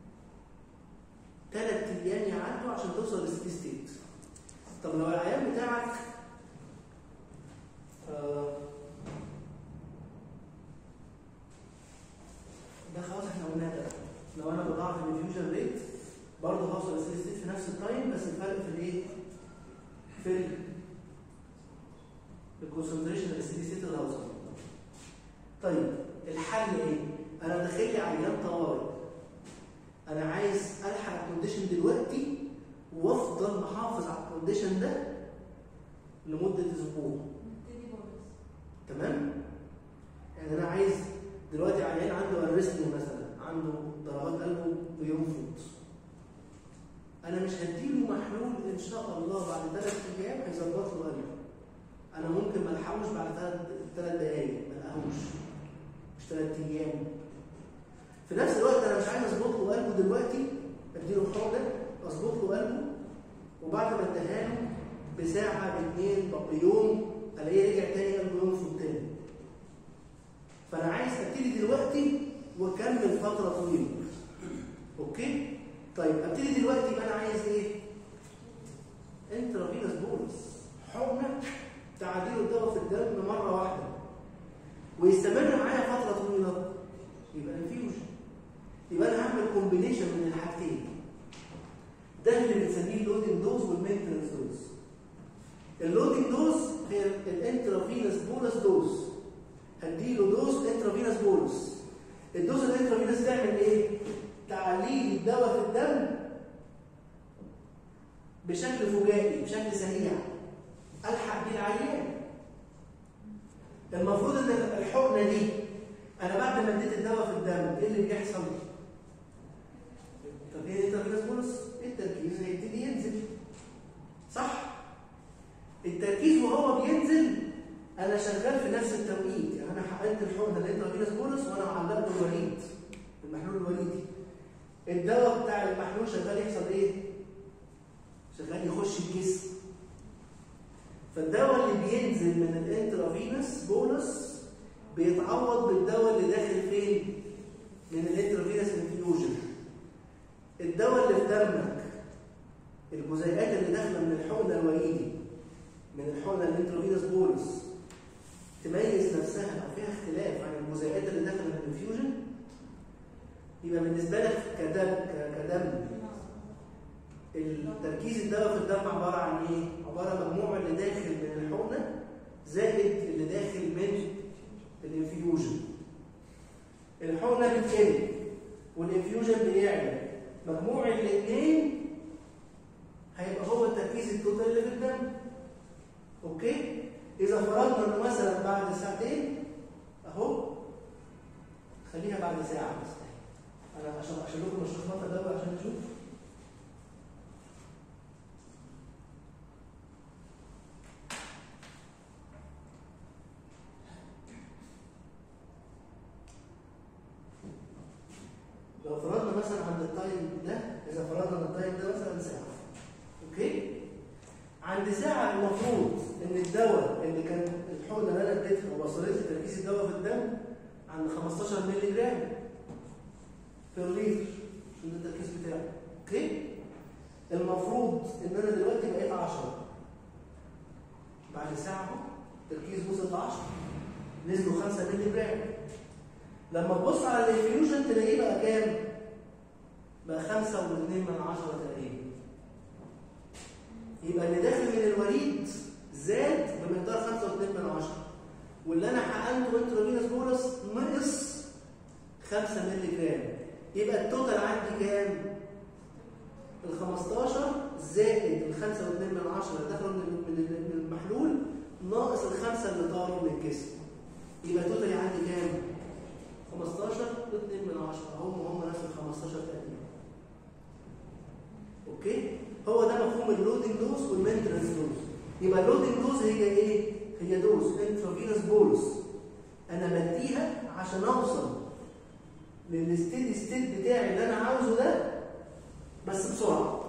ثلاث ايام يعدوا عشان توصل للستيدي ستيت. طب لو العيان بتاعك آه ده خلاص احنا قلناه ده. لو انا بضاعف الانفيوجن ريت برضه هوصل للستيدي ستيت في نفس التايم بس الفرق في الايه؟ في الكونسنتريشن للستيدي ستيت اللي هوصل. طيب الحل ايه؟ انا داخل لي عيان طوارئ. انا عايز الحق الكونديشن دلوقتي وافضل محافظ على الكونديشن ده لمده اسبوع. تمام؟ يعني انا عايز دلوقتي عيان عنده ارستني مثلا، عنده ضربات قلبه بينفض. انا مش هديله محلول ان شاء الله بعد ثلاث ايام هيظبط له قلبه. انا ممكن ما الحقوش بعد ثلاث دقائق، ما القاهوش مش ثلاث ايام. في نفس الوقت انا مش عايز اظبط له قلبه دلوقتي، اديله حقنه اظبط له قلبه وبعد ما اديها له بساعه باثنين بيوم الاقيه رجع تاني قلبه ينفض تاني. فانا عايز ابتدي دلوقتي واكمل فتره طويله. اوكي؟ طيب ابتدي دلوقتي يبقى انا عايز ايه؟ انترافينوس بولس، حقنه تعديله الدواء في الدم مره واحده ويستمر معايا فتره طويله، يبقى انفيوجن. يبقى انا هعمل كومبينيشن من الحاجتين. ده اللي بنسميه اللودنج دوز والمينتنس دوز. اللودنج دوز هي الانترافينوس بولس دوز. هديله دوز انترافينوس بولس. الدوز الانترافينوس تعمل ايه؟ بشكل فجائي بشكل سريع الحق بيه العيان. المفروض ان الحقنه دي انا بعد ما اديت الدواء في الدم ايه اللي بيحصل؟ طب ايه الانترافينوس بولس؟ التركيز هيبتدي ينزل. صح؟ التركيز وهو بينزل انا شغال في نفس التوقيت، يعني انا حقنت الحقنه الانترافينوس بولس وانا معلق له الوريد المحلول الوريدي. الدواء بتاع المحلول شغال يحصل ايه؟ شغال يخش الجسم. فالدواء اللي بينزل من الانترافينوس بولس بيتعوض بالدواء اللي داخل فين؟ من الانترافينوس انفيوجن. الدواء اللي في دمك الجزيئات اللي داخله من الحقنه الوريدي من الحقنه الانترافينوس بولس تميز نفسها او فيها اختلاف عن الجزيئات اللي داخله من الانفيوجن، يبقى بالنسبه لك كدم كدم التركيز الدواء في الدم عباره عن ايه؟ عباره عن مجموع اللي داخل من الحقنه زائد اللي داخل من الانفيوجن. الحقنه بتقل والانفيوجن بيعلى، مجموع الاثنين هيبقى هو التركيز التوتال اللي في الدم. اوكي؟ اذا فرضنا انه مثلا بعد ساعتين اهو، خليها بعد ساعه بس انا عشان عشان لكم مش هخبط الدواء عشان نشوف. لو فرضنا مثلا عند التايم ده، اذا فرضنا ان التايم ده مثلا ساعه، اوكي؟ عند ساعه المفروض ان الدواء اللي كان الحقنه اللي انا اديتها وصلت لي تركيز الدواء في الدم عند خمستاشر مللي جرام بير لتر عشان ده التركيز بتاعه، اوكي؟ المفروض ان انا دلوقتي بقيت عشرة. بعد ساعه اهو التركيز وصل ل عشرة، نزلوا خمسة مللي جرام. لما تبص على الانفيوجن تلاقيه بقى كام؟ بقى خمسة واتنين من عشرة تقريبا. يبقى اللي داخل من الوريد زاد بمقدار خمسة واتنين من عشرة، واللي انا حقنته انترافينوس بولس نقص خمسة مللي جرام. يبقى التوتال عندي كام؟ ال خمستاشر زائد ال خمسة واتنين من عشرة اللي دخلوا من المحلول ناقص الخمسة اللي طاروا من الجسم. يبقى التوتال عندي كام؟ خمستاشر واتنين من عشرة، هم هم نفس ال خمستاشر تقريبا. اوكي؟ هو ده مفهوم اللودنج دوز والمينتنس دوز. يبقى اللودنج دوز هي ايه؟ هي دوز انترافينوس بولس انا بديها عشان اوصل للستيدي ستيت بتاعي اللي انا عاوزه ده بس بسرعه.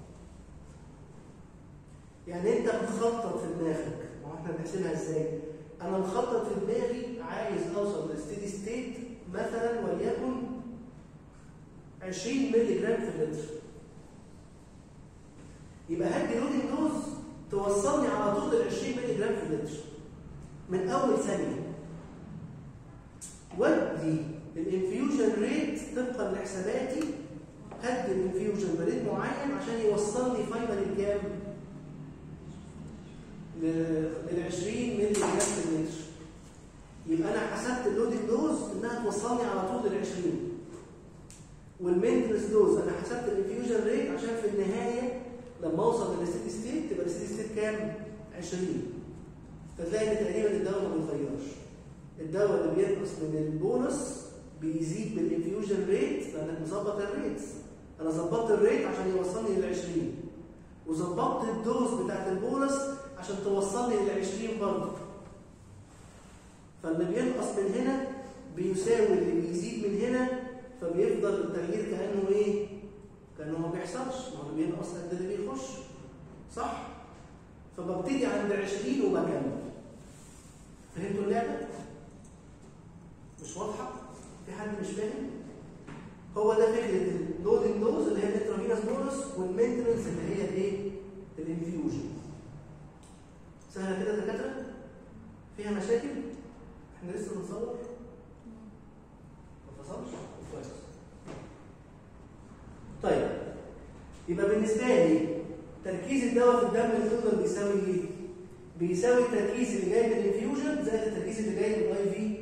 يعني انت بتخطط في دماغك، ما هو احنا بنحسبها ازاي؟ انا مخطط في دماغي عايز اوصل للستيدي ستيت مثلا وليكن عشرين مللي جرام في اللتر. يبقى هدي لودنج دوز توصلني على طول ل عشرين مللي جرام في اللتر من اول ثانيه. ودي الانفيوجن ريت طبقا لحساباتي، هدي الانفيوجن بريت معين عشان يوصلني فاينل لكام؟ لل عشرين مللي جرام في اللتر. يبقى انا حسبت اللودنج دوز انها توصلني على طول لل عشرين، والمينتنس دوز انا حسبت الانفيوجن ريت عشان في النهايه لما اوصل للستيدي ستيت تبقى الستيدي ستيت كام؟ عشرين. فتلاقي ان تقريبا الدواء ما بيتغيرش. الدواء اللي بينقص من البولس بيزيد بالانفيوجن ريت لانك مظبط الريت. انا ظبطت الريت عشان يوصلني لل عشرين، وظبطت الدوز بتاعت البولس عشان توصلني لل عشرين برضه. فاللي بينقص من هنا بيساوي اللي بيزيد من هنا، فبيفضل التغيير كانه ايه؟ كانه ما بيحصلش، ما هو اللي بينقص قد اللي بيخش. صح؟ فببتدي عند عشرين وبكمل. فهمتوا اللعبه؟ مش واضحه؟ في حد مش فاهم؟ هو ده فكره اللودنج دوز اللي هي الانترافينوس بولس، والمينتنس اللي هي الايه؟ الانفيوجن. سهله كده يا دكاتره؟ فيها مشاكل؟ احنا لسه بنصور؟ ما فصلش؟ كويس. طيب يبقى بالنسبه لي تركيز الدواء في الدم التوتال بيساوي ايه؟ بيساوي التركيز اللي جاي من الانفيوجن زائد التركيز اللي جاي من الاي في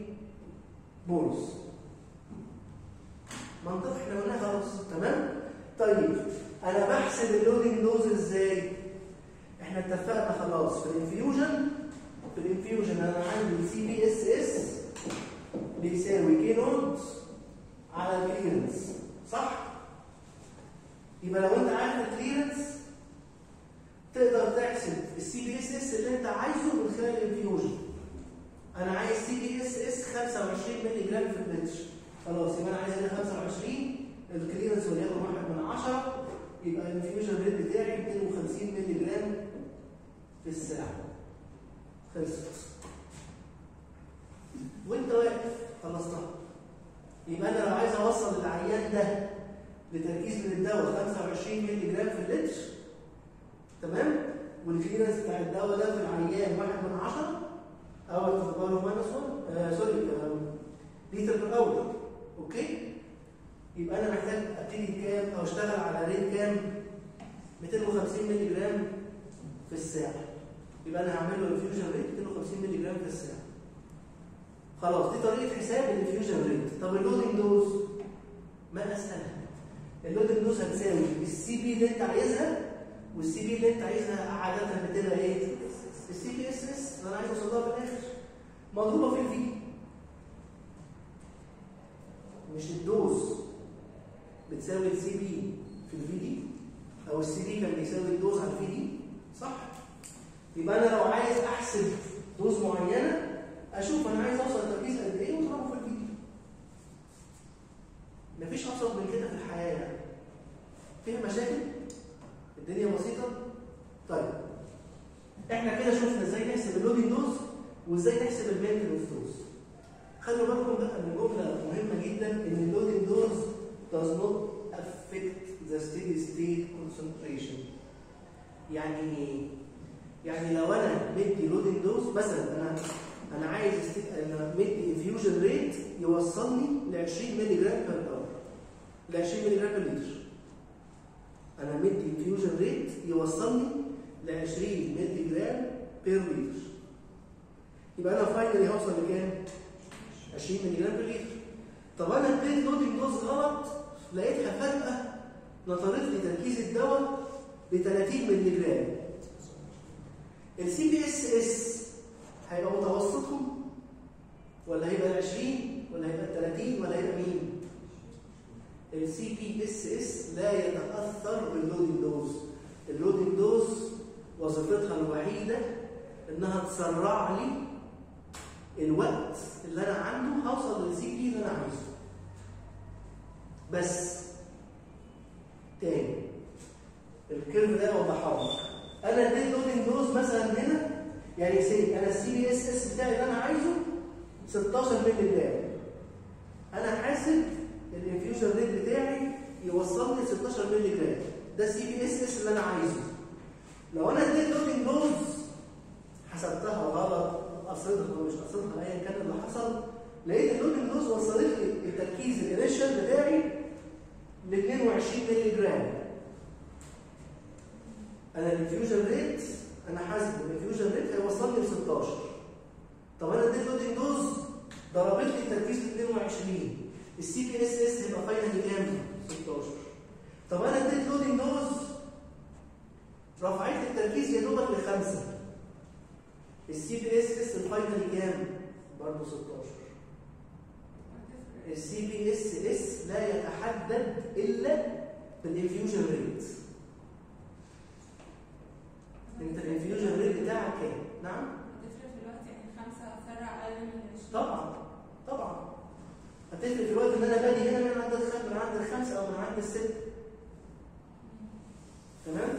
بولس. منطق احنا قلناها خلاص، تمام؟ طيب انا بحسب اللودنج دوز ازاي؟ احنا اتفقنا خلاص في الانفيوجن في الانفيوجن انا عندي سي بي اس اس بيساوي كي نود على الكليرنس، صح؟ يبقى لو انت عارف الكليرنس تقدر تحسب السي بي اس اس اللي انت عايزه من خلال الانفيوجن. انا عايز سي بي اس اس خمسة وعشرين مللي جرام في اللتر، خلاص يبقى انا عايز هنا خمسة وعشرين، الكليرنس وليكن واحد من عشرة، يبقى الانفيوجن ريت بتاعي مئتين وخمسين مللي جرام في الساعه. خلصت. وانت واقف خلصتها. يبقى انا لو عايز اوصل العيان ده لتركيز من الدواء خمسة وعشرين مللي جرام في اللتر، تمام؟ والكليرنس بتاع الدواء ده في العيان واحد من عشرة او تفضل ماينس واحد آه سوري آه لتر بر اور، اوكي؟ يبقى انا محتاج ابتدي كام او اشتغل على ريت كام؟ مئتين وخمسين مللي جرام في الساعه. يبقى انا هعمل له انفيوجن ريت مئتين وخمسين مللي جرام في الساعه. خلاص دي طريقه حساب الانفيوجن ريت. طب اللودنج دوز ما اسهلها. اللودنج دوز هتساوي السي بي اللي انت عايزها، والسي بي اللي انت عايزها عاده بتبقى ايه؟ السي بي اس اس اللي انا عايز اوصلها في الاخر مضروبه في الفي. مش الدوز بتساوي السي بي في الفي دي، او السي بي كان بيساوي الدوز على الفي دي، صح؟ يبقى انا لو عايز احسب دوز معينه اشوف انا عايز اوصل لتركيز قد ايه واضربه في الفي دي. مفيش ابسط من كده في الحياه يعني. فيها مشاكل؟ الدنيا بسيطه؟ طيب احنا كده شفنا ازاي نحسب اللودنج دوز وازاي نحسب المينتنس دوز. خلوا بالكم بقى من جمله مهمه جدا، ان اللودنج دوز does not affect the steady state concentration. يعني ايه؟ يعني لو انا مدي لودنج دوز مثلا، انا انا عايز انا مدي انفيوجن ريت يوصلني ل عشرين مللي جرام بير اور، ل عشرين مللي جرام بير لتر. انا مدي انفيوجن ريت يوصلني ل عشرين مللي جرام بير لتر. يبقى انا فاينلي هوصل لكام؟ عشرين مللي جرام بير لتر. طب انا اديت لودنج دوز غلط، لقيتها فجأة نطرت لي تركيز الدواء ب ثلاثين مللي جرام. السي بي اس اس هيبقى متوسطهم ولا هيبقى ال عشرين ولا هيبقى ال ثلاثين ولا هيبقى مين؟ السي بي اس اس لا يتأثر باللودنج دوز. اللودنج دوز وظيفتها الوحيدة انها تسرع لي الوقت اللي انا عنده هوصل للسي بي اللي انا عايزه. بس تاني الكيرف ده اوضحها لك. انا اديت لودنج دوز مثلا هنا، يعني سي انا السي بي اس اس بتاعي اللي انا عايزه ستاشر مللي جرام. انا حاسب الانفيوجن ريت بتاعي يوصلني ل ستاشر مللي جرام، ده السي بي اس اس اللي انا عايزه. لو انا اديت لودنج دوز حسبتها غلط، قصدها ومش قصدها ايا كان اللي حصل، لقيت اللودنج دوز وصلت لي التركيز الانيشال بتاعي ل اثنين وعشرين مللي جرام. انا الانفيوجن ريت انا حاسب الانفيوجن ريت هيوصلني ل ستاشر. طب انا اديت لودنج دوز ضربت لي التركيز ل اثنين وعشرين، السي بي اس اس هيبقى فاينلي كام؟ ستاشر. طب انا اديت لودنج دوز رفعت لي التركيز يا دوبك لخمسه، السي بي اس اس الفاينلي كام؟ برضه ستاشر. السي بي اس اس لا يتحدد الا بالانفيوجن ريت. انت الانفيوجن ريت بتاعك كام؟ نعم؟ هتفرق في الوقت، يعني خمسة فرع اقل من عشرين. طبعا طبعا هتفرق في الوقت ان انا بادي هنا من عند الخمسه من عند الخمسه او من عند السته. تمام؟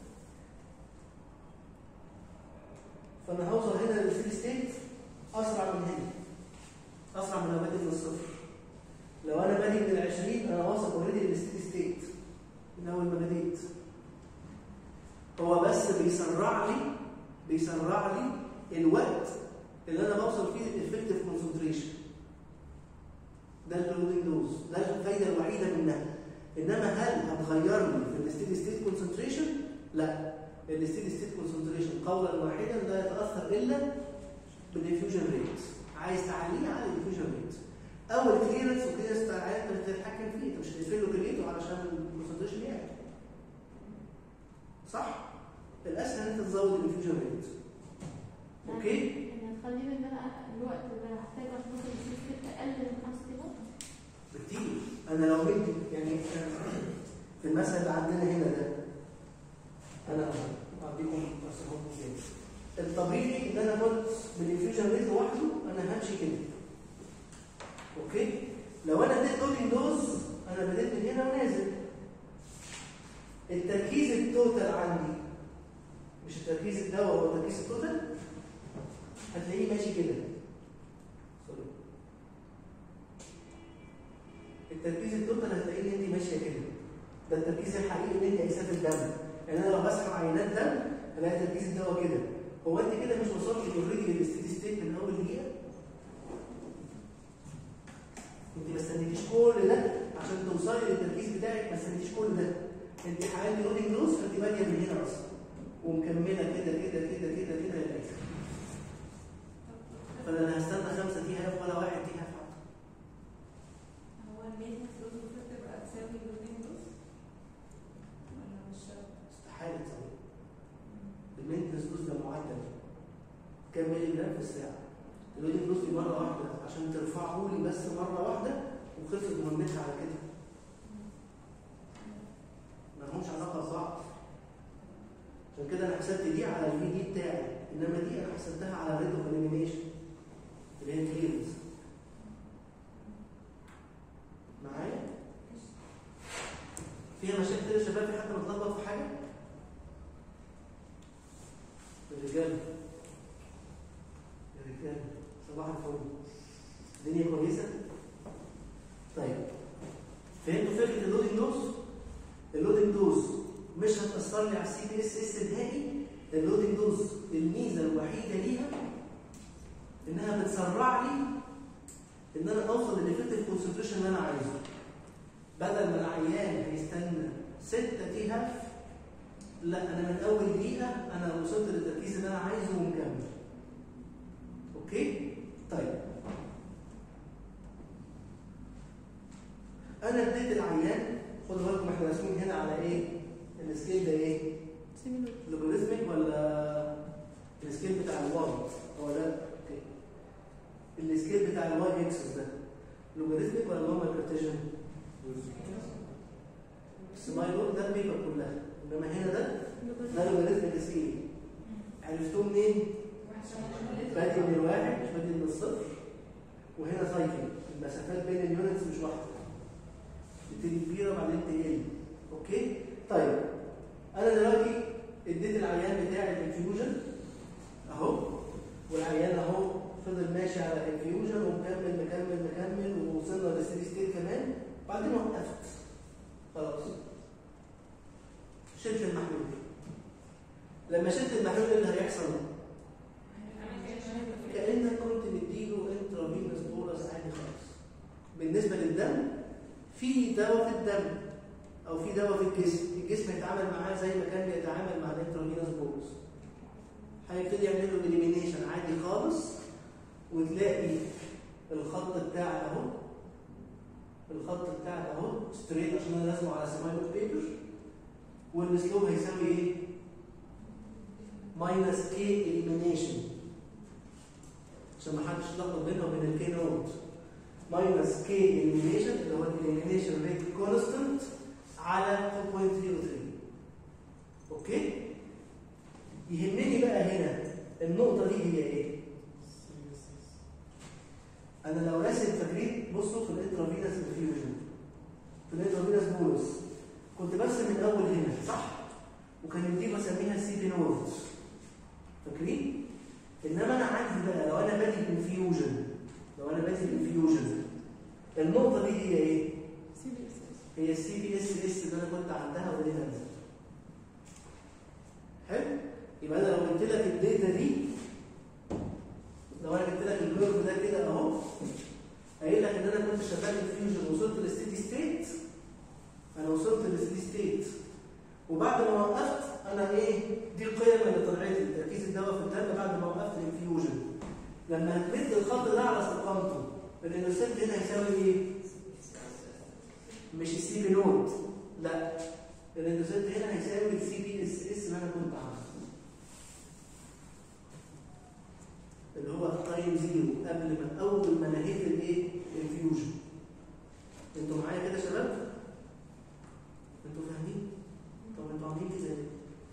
فانا هوصل هنا للستيدي ستيت اسرع من هنا، اسرع من لو بادي من الصفر. لو انا بادي من العشرين انا واصل اوريدي للستيدي ستيت من اول ما بديت. هو بس بيسرع لي بيسرع لي الوقت اللي انا بوصل فيه للافكتيف كونسنتريشن. ده اللودنج دوز، ده الفايده الوحيده منها. انما هل هتغير لي في الستيدي ستيت كونسنتريشن؟ لا، الستيدي ستيت كونسنتريشن قولا واحدا لا يتاثر الا بالانفيوجن ريت. عايز تعليه على الانفيوجن ريت او الكليرنس، والكليرنس بتاع العيان انت بتتحكم فيه، انت مش هتقفل له كليته علشان الكونسنتريشن يعني. انت تزود الانفيوجن ريت. اوكي؟ يعني هتخليني ان انا الوقت اللي هحتاجه عشان اوصل للستيت اقل من خمس دقايق بكتير. انا لو بدي يعني في المثل اللي عندنا هنا ده انا هديكم ارسمهم ازاي. الطبيعي ان انا قلت بالانفيوجن ريت لوحده انا همشي كده. اوكي؟ لو انا اديت لودنج دوز انا بديت من هنا ونازل. التركيز التوتال عندي مش التركيز الدواء، هو التركيز التوتال هتلاقيه ماشي كده. سوري. التركيز التوتال هتلاقيه انت ماشيه كده. ده التركيز الحقيقي اللي انت قايساه في الدم. يعني انا لو بسحب عينات دم هلاقي تركيز الدواء كده. هو انت كده مش وصلت اوريدي للستيدي ستيت من اول دقيقه؟ انت ما استنيتيش كل ده عشان توصلي للتركيز بتاعك، ما استنيتيش كل ده. انت حققتي لودنج دوز فانت باديه من هنا اصلا ومكمله كده كده كده كده كده للاخر. فانا لا هستنى خمسه تي هاف ولا واحد تي هاف. هو الميتنس دوز المفروض تبقى تساوي اللودنج دوز؟ ولا مش شرط؟ استحاله تساوي. المينتنس دوز ده معدل كام مللي جرام في الساعه. اللودنج دوز دي مره واحده عشان ترفعه لي بس مره واحده وخلصت مهمتها على كده. ما لهمش علاقه ببعض. عشان كده انا حسبت دي على الفي دي بتاعي، انما دي انا حسبتها على الريت اوف اليمينيشن اللي هي كليرنس. معايا؟ فيها مشاكل يا شباب؟ في حد متلخبط في حاجه؟ الرجاله الرجاله صباح الفل. الدنيا كويسه؟ طيب فهمتوا فكره اللودنج دوز؟ اللودنج دوز مش هتأثر لي على السي بي اس اس نهائي. اللودنج دوز الميزه الوحيده ليها انها بتسرع لي ان انا اوصل للافكتيف كونسنتريشن اللي انا عايزه. بدل ما العيان هيستنى ستة تي هاف، لا انا من اول دقيقه انا وصلت للتركيز اللي انا عايزه ومكمل. اوكي؟ طيب انا اديت العيان، خدوا بالكم احنا راسمين هنا على ايه؟ السكيل ده ايه؟ لوغاريتميك ولا السكيل بتاع الواي؟ هو ده اوكي. السكيل بتاع الواي اكسس ده لوغاريتميك ولا نورمال كارتيجن؟ السمايلور ده البيبر كلها، انما هنا ده ده لوغاريتميك سكيل. عرفتوه منين؟ بادئ من الواحد مش بادئ من الصفر. وهنا سايكل المسافات بين اليونتس مش واحده، بتبتدي كبيره وبعدين تقل. اوكي؟ طيب انا دلوقتي اديت العيان بتاعي الانفيوجن اهو، والعيان اهو فضل ماشي على الانفيوجن ومكمل مكمل مكمل ووصلنا للستيدي ستيت كمان، بعدين وقفت خلاص. شلت المحلول. لما شلت المحلول ايه اللي هيحصل؟ كانك كنت مديله انترافينوس بولس عادي خالص. بالنسبه للدم في دواء في الدم او في دواء في الجسم، الجسم هيتعامل معاه زي ما كان بيتعامل مع الانترافينوس بولس. هيبتدي يعمل له اليمينيشن عادي خالص، وتلاقي الخط بتاعك اهو، الخط بتاعك اهو ستريت عشان انا راسمه على سمايلو بيبر، والسلوب هيساوي ايه؟ ماينس كي اليمينيشن، عشان ما حدش يتلخبط بينها وبين الكي نوت. ماينس كي اليمينيشن اللي هو اليمينيشن ريت كونستنت على اثنين فاصلة صفر ثلاثة. اوكي؟ يهمني بقى هنا النقطه دي هي ايه؟ انا لو راسم فاكرين بصوا في الانترافينوس انفيوجن، في الانترافينوس بولس كنت برسم من اول هنا صح؟ وكان دي بسميها سي بي نوت، فاكرين؟ انما انا عندي بقى لو انا بادئ انفيوجن، لو انا بادئ انفيوجن النقطه دي هي ايه؟ سي بي اس اس. هي السي بي اس اس اللي انا كنت عندها ودي نازله. حلو؟ يبقى انا لو قلت لك الداتا دي، لو انا جبت لك الكيرف ده كده اهو، قايل لك ان انا كنت شغال انفيوجن وصلت للستيدي ستيت، انا وصلت للستيدي ستيت وبعد ما وقفت انا ايه؟ دي القيم اللي طلعت لي تركيز الدواء في الدم بعد ما وقفت الانفيوجن. لما هتمد الخط ده على استقامته الانوسيت هنا هيساوي ايه؟ مش السي بي نوت، لا الانوسيت هنا هيساوي السي بي اس اس اللي انا كنت عامله. اللي هو تايم زيرو قبل ما اول ما نهيت الايه؟ الانفيوجن. انتوا معايا كده يا شباب؟ انتوا فاهمين؟ طب انتوا عاملين كده ازاي؟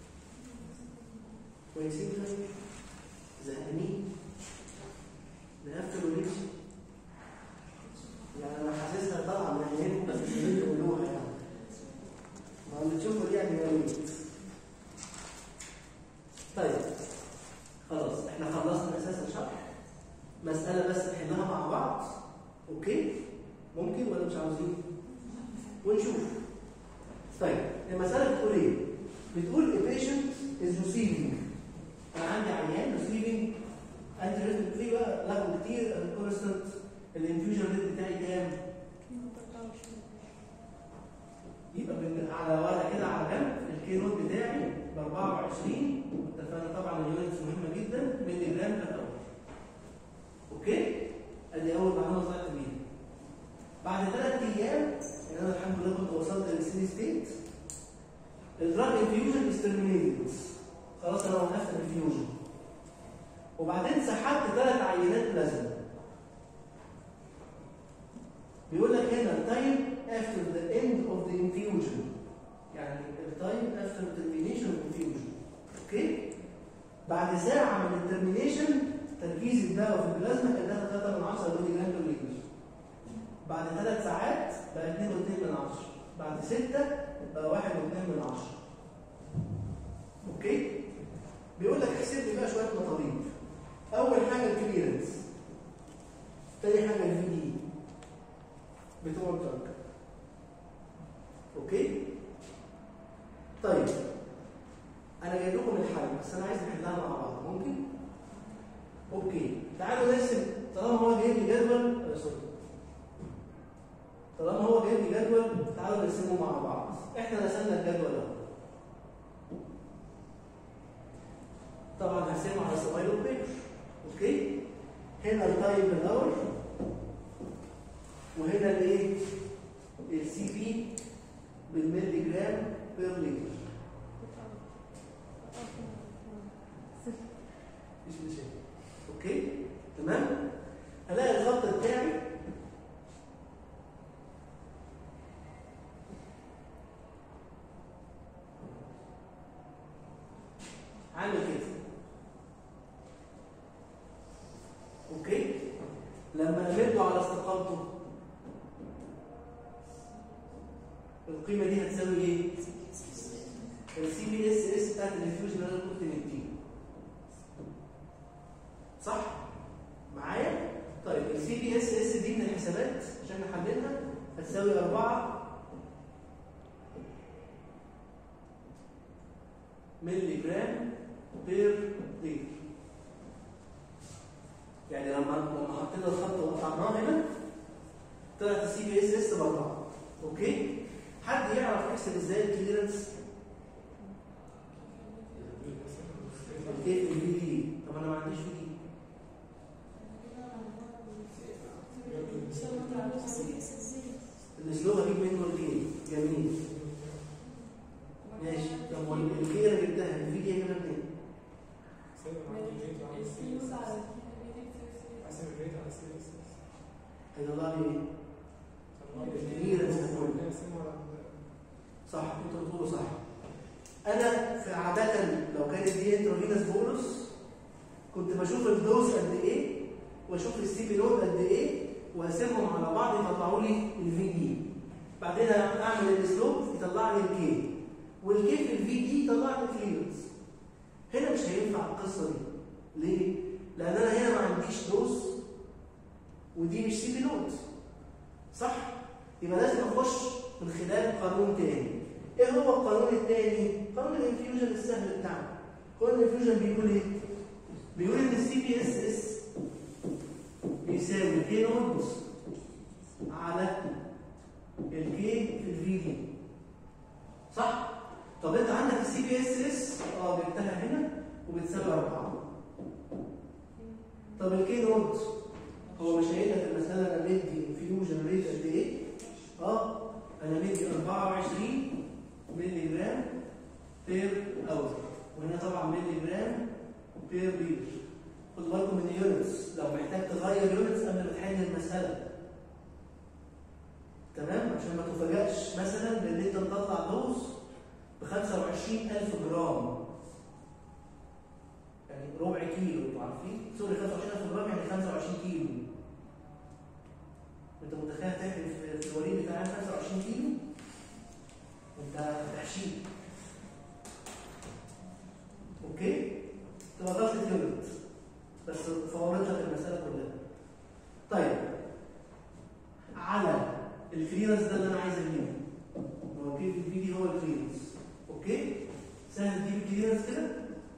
كويسين كده؟ زهقانين؟ نقفل ونمشي؟ يعني انا حاسسها طالعه من عينيكم بس مش اللي انتوا تقولوها يعني. ما اللي تشوفوا دي يعني يا ريت. طيب خلاص احنا خلصنا اساس الشرح. مساله بس نحلها مع بعض. اوكي؟ ممكن ولا مش عاوزين؟ ونشوف. طيب المساله بتقول ايه؟ بتقول a patient is receiving. انا عندي عيان receiving انتي ريتم فري بقى له كتير الكونستنت الانفيوجن ريت بتاعي كام؟ يبقى على ورقه كده على جنب الكي نوت بتاعي ب أربعة وعشرين. اتفقنا طبعا اليونتس مهمه جدا مللي جرام بير اور. اوكي؟ ادي اول معلومه طلعت بيها. بعد ثلاث ايام يعني انا الحمد لله كنت وصلت للسيني ستيت. الدراج انفيوجن از ترمينيتد. خلاص انا وقفت الانفيوجن. وبعدين سحبت ثلاث عينات بلازما. بيقول لك هنا time after the end of the infusion. يعني time after termination of infusion. اوكي؟ بعد ساعة من الترمينيشن تركيز الدواء في البلازما كان داخل ثلاثة من عشرة مللي جرام بر لتر. بعد ثلاث ساعات بقى اثنين فاصلة اثنين من عشرة. بعد ستة بقى واحد فاصلة اثنين من عشرة. اوكي؟ بيقول لك احسب لي بقى شوية مطالب. أول حاجة الكليرنس. تاني حاجة الفي دي بتوع الدرج. اوكي؟ طيب أنا جايب لكم الحل بس أنا عايز نحلها مع بعض، ممكن؟ اوكي، تعالوا نرسم. طالما هو جايب لي جدول آه سوري طالما هو جايب لي جدول تعالوا نرسمه مع بعض. احنا رسمنا الجدول اهو. طبعا هرسمه على سمايل بيبر. اوكي؟ هنا التايم بالاور وهنا الايه؟ السي بي بالملي جرام بير لتر. مش مشاكل. اوكي؟ تمام؟ هلاقي الخط بتاعي عامل كده. اوكي؟ لما امده على استقامته القيمه دي هتساوي ايه؟ السي بي اس اس بتاعت الانفيوجن اللي انا كنت مديه. صح؟ معايا؟ طيب السي بي اس اس دي من الحسابات عشان نحللها هتساوي أربعة مللي جرام بير لتر. يعني لما لما حطينا الخط وقطعناه هنا طلعت السي بي اس اس بأربعة. اوكي؟ حد يعرف يحسب ازاي الكليرنس؟ كيف الفي دي؟ طب انا ما عنديش في دي. الاسلوب هجيب منه الكي. جميل. ماشي. طب والكي انا جبتها الفي دي هجيبها منين؟ هيطلع لي ايه؟ الكليرنس هتقول صح. انتوا بتقولوا صح. انا في عاده لو كانت دي انترافينوس بولس كنت بشوف الدوز قد ايه واشوف السي بي لود قد ايه واقسمهم على بعض يطلعوا لي الفي دي. بعدين اعمل الاسلوب يطلع لي الكي والكي في الفي دي يطلع لي الكليرنس. هنا مش هينفع القصه دي. ليه؟ لان انا هنا ما عنديش دوز ودي مش سي بي لود. صح؟ يبقى لازم اخش من خلال قانون تاني. ايه هو القانون الثاني؟ قانون الانفيوجن السهل بتاعنا. قانون الانفيوجن بيقول ايه؟ بيقول ان السي بي اس اس بيساوي كي نوت على الكي في الفي دي. صح؟ طب انت عندك السي بي اس اس اه جبتها هنا وبتساوي أربعة. طب الكي نوت هو مش قايل لك المساله انا مدي انفيوجن ريت قد ايه؟ اه انا مدي أربعة وعشرين مللي جرام بير اور وهنا طبعا مللي جرام بير لتر. خدوا بالكم من يونتس، لو محتاج تغير يونتس قبل ما تحل المساله. تمام؟ عشان ما تفاجئش مثلا بان انت تطلع دوز ب خمسة وعشرين ألف جرام، يعني ربع كيلو، انتوا عارفين؟ سوري خمسة وعشرين ألف جرام يعني خمسة وعشرين كيلو. انت متخيل تحمل في الوريد بتاعك خمسة وعشرين كيلو؟ انت تحشيد. اوكي؟ تبقى ضغط يونت بس فورت لك المساله كلها. طيب على الكليرنس ده اللي انا عايز اجيبه، هو البي دي هو الكليرنس. اوكي؟ سهل تجيب الكليرنس كده؟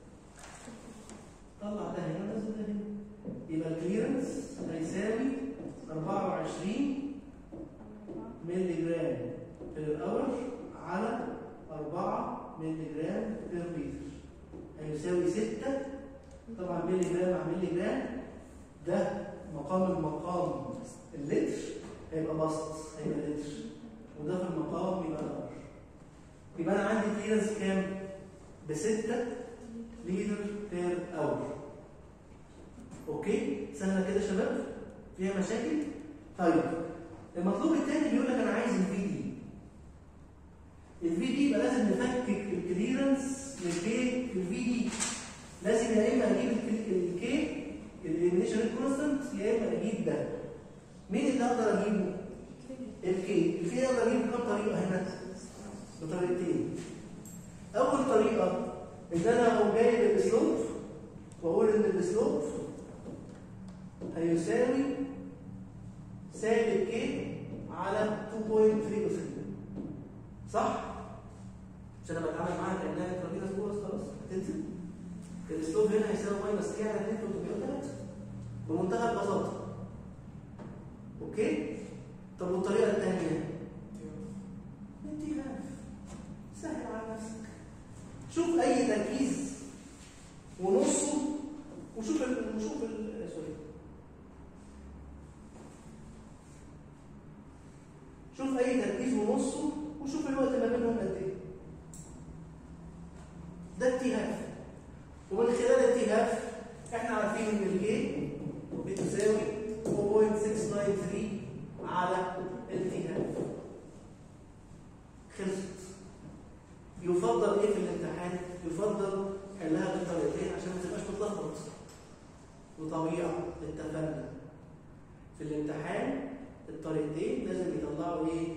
طلع ده هنا ونزل ده هنا. يبقى الكليرنس هيساوي أربعة وعشرين مللي جرام بير اور على أربعة مللي جرام بير لتر، هيساوي ستة. طبعا مللي جرام مع مللي جرام ده مقام المقام اللتر هيبقى بسط، هيبقى لتر، وده في المقام يبقى اور. يبقى انا عندي كليرنس كام؟ ب ستة لتر بير اور. اوكي؟ سهله كده يا شباب؟ فيها مشاكل؟ طيب المطلوب الثاني بيقول لك انا عايز الفي دي. الفي دي يبقى لازم نفكك الكليرنس للكي في الفي دي. لازم يا اما اجيب الكي الاليمينيشن ريت كونستنت يا اما اجيب ده. مين اللي اقدر اجيبه؟ الكي. الكي اقدر اجيبه بكام طريقه هنا؟ بطريقتين. اول طريقه ان انا اقوم جايب السلوب واقول ان السلوب هيساوي سالب كي على اثنين فاصلة ثلاثة وستين. صح؟ مش انا بتعامل معاها كانها انترافينوس بولس خلاص هتنزل. السلوب هنا هيساوي ماينس كي على اتنين فاصلة ثلاثة بمنتهى البساطه. اوكي؟ طب والطريقه الثانيه؟ انتهاف. سهل على نفسك. شوف اي تركيز ونصه وشوف ال وشوف ال سوري شوف اي تركيز ونصه وشوف الوقت ما بينهم قد ايه. ده اتهاف. ومن خلال الاتهاف احنا عارفين ان الكي بتساوي أربعة فاصلة ستة تسعة ثلاثة على الاتهاف. خلصت. يفضل ايه في الامتحان؟ يفضل حلها بالطريقتين عشان ما تبقاش متلخبط. وطبيعه اتفقنا في الامتحان الطريقتين لازم يطلعوا ايه؟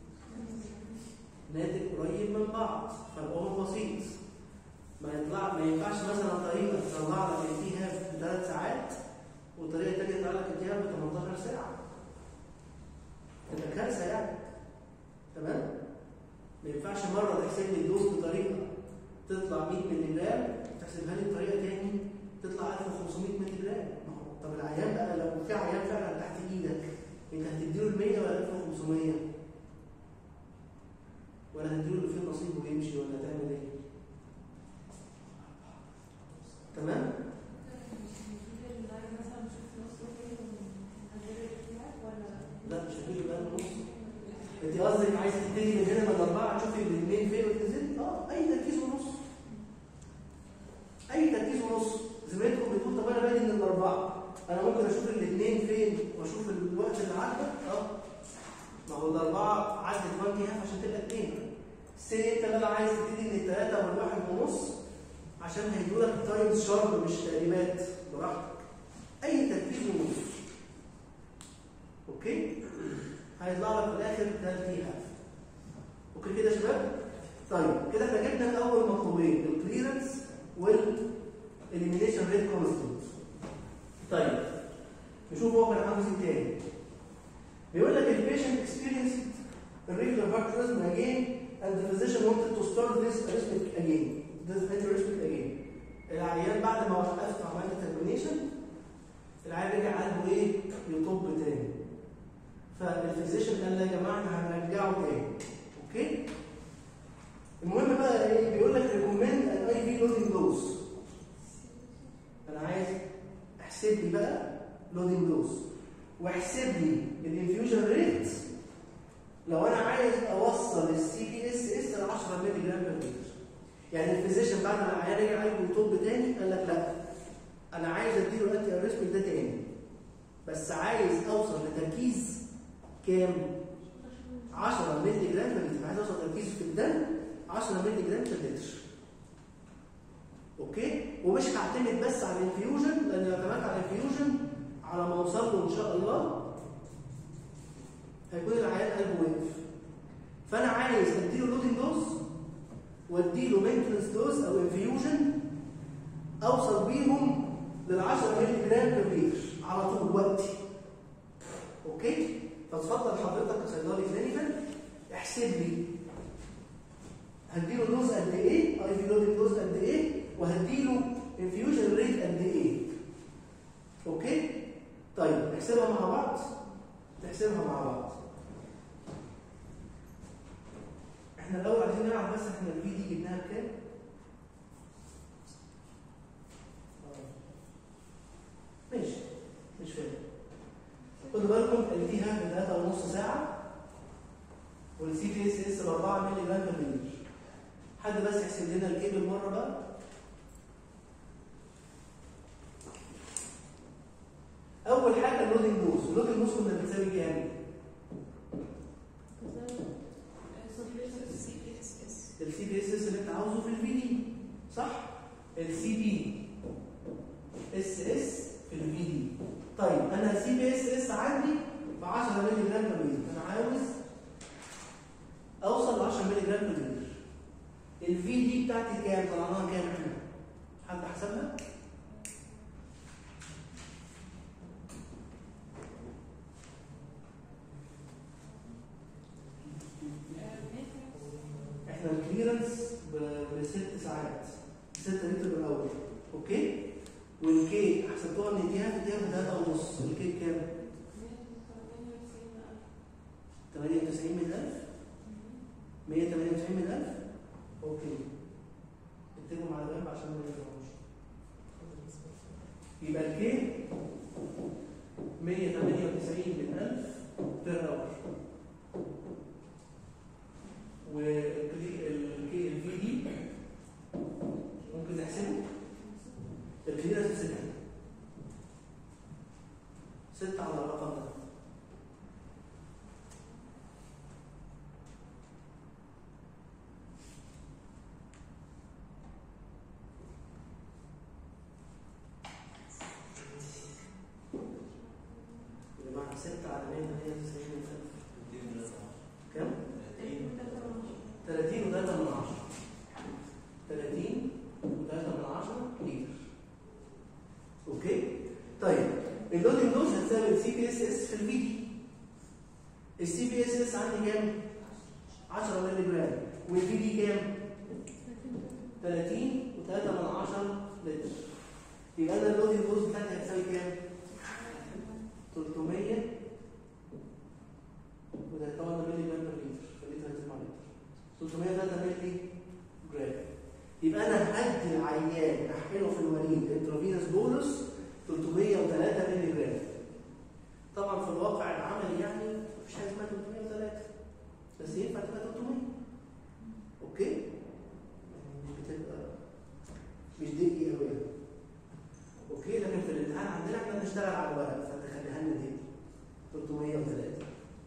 ناتج قريب من بعض، فرقهم بسيط. ما يطلع ما ينفعش مثلا طريقه تطلع لك التهاب بثلاث ساعات وطريقه ثانيه تطلع لك التهاب ب ثمانية عشر ساعه. تبقى كارثه يعني. تمام؟ ما ينفعش مره تحسب لي الدوز بطريقه تطلع مية مللي جرام تحسبها لي بطريقه ثانيه تطلع ألف وخمسمية مللي جرام. طب العيان بقى لو في عيان فعلا تحت ايدك انت هتديله ال مية ولا ألف وخمسمية؟ ولا هتديله اللي فيه نصيب ويمشي ولا هتعمل ايه؟ تمام؟ لا مش هتيجي بقى من نص. انت قصدك عايز تبتدي من هنا من اربعه تشوفي الاثنين فين وتنزل؟ اه اي تركيز ونص. اي تركيز ونص. زميلتكم بتقول طب انا بادئ من الاربعه، انا ممكن اشوف الاثنين فين واشوف الوقت اللي عدى؟ اه ما هو الاربعه عدت واحد هاف عشان تبقى اثنين. سي انت بقى عايز تبتدي من الثلاثه والواحد ونص عشان هيدوا لك تايم شارب مش تقريبات براحتك. اي تركيز ونص. اوكي؟ هيطلع لك في الاخر ده التي هاف. اوكي كده يا شباب؟ طيب كده احنا جبنا اول مطلوبين الكليرنس والإليمينيشن ريت كونستنت. طيب نشوف هو كان عاوز ايه تاني. بيقول لك البيشنت اكسبيرينس الريجولار هارت ريزم اجين and the physician wanted to start this arrhythmic again. this arrhythmic again. العيان بعد ما وقفت وعملت ترمينيشن العيان رجع قلبه ايه؟ يطب تاني. فالفيزيشن قال لا يا جماعه احنا هنرجعه تاني. اوكي؟ المهم بقى ايه؟ بيقول لك ريكومند ان اي في لودنج دوز. انا عايز احسب لي بقى لودنج دوز واحسب لي الانفيوجن ريت لو انا عايز اوصل السي بي اس اس ل عشرة مللي جرام بير لتر. يعني الفيزيشن بعد ما العيان رجع قلبه يطب تاني قال لك لا انا عايز اديله الانتي اريثميك ده تاني، بس عايز اوصل لتركيز كام؟ عشرة مللي جرام في اللتر. عايز اوصل تركيزه في الدم عشرة مللي جرام في اللتر. اوكي؟ ومش هعتمد بس على الانفيوجن، لان لو اعتمدت على الانفيوجن على ما اوصل له ان شاء الله هيكون العيان قلبه وقف. فانا عايز اديله لودنج دوز واديله مينتنس دوز او انفيوجن اوصل بيهم لل عشرة مللي جرام بير لتر على طول وقتي. اوكي؟ فتفضل حضرتك كصيدلي كلينيكال احسب لي هديله دوز قد ايه، اي في لودنج دوز قد ايه، وهديله انفيوجن ريت قد ايه. اوكي؟ طيب نحسبها مع بعض. نحسبها مع بعض. احنا الاول عايزين نعرف بس احنا الفي دي جبناها بكام؟ ماشي مش فاهم. خدوا بالكم الفيها ب ثلاثة ونص ساعة والسي بي اس اس ب أربعة مللي جرام في اللتر. حد بس يحسب لنا الايه بالمره بقى. اول حاجه اللودنج دوز. اللودنج دوز كنا بنساوي كام؟ السي بي اس اس اللي انت عاوزه في الفي دي صح؟ السي بي اس اس في الفي دي. طيب انا السي بي اس اس عندي ب عشرة مللي جرام في اللتر، انا عاوز اوصل ل عشرة مللي جرام في اللتر. الفي دي بتاعتي كام؟ طلعناها كام احنا؟ حد حسبها؟ احنا الكليرنس بست ساعات، ستة لتر بالاول. اوكي؟ والكيك حسبتوها من ايديها في ايديها بثلاثة ونص. الكيك كام؟ ثمانية وتسعين من ألف؟ مية وثمانية وتسعين من ألف؟ اوكي. اكتبهم على جنب عشان ما ينفعوش. يبقى الكيك مية وثمانية وتسعين من ألف بير اور. والكي الفي دي ممكن نحسبه. الكليرنس ستة. ستة على الرقم ده. يا جماعة ستة على مية وثمانية وتسعين من ألف. كم؟ ثلاثين وثلاثة من عشرة. ثلاثين وثلاثة من عشرة لتر. اوكي؟ طيب اللودنج دوز هتساوي السي بي اس اس في الفي دي. السي بي اس اس عندي كام؟ عشرة مللي جرام. والفي دي كام؟ ثلاثين وثلاثة من عشرة لتر. يبقى انا اللودنج دوز بتاعتي هتساوي كام؟ ثلاثمية وده طبعا مللي جرام بر لتر. خليتها هتسمع لتر. ثلاثمية وثلاثة مللي جرام. يبقى انا هدي العيان احقنه في الوريد انترافينوس بولس ثلاثمية وثلاثة مللي جرام. طبعا في الواقع العملي يعني مفيش حاجه اسمها ثلاثمية وثلاثة، بس ينفع تبقى ثلاثمية. اوكي؟ مش بتبقى مش دقيقه قوي. اوكي؟ لكن في الامتحان عندنا احنا بنشتغل على الورق، فانت خليها لنا دي ثلاثمية وثلاثة.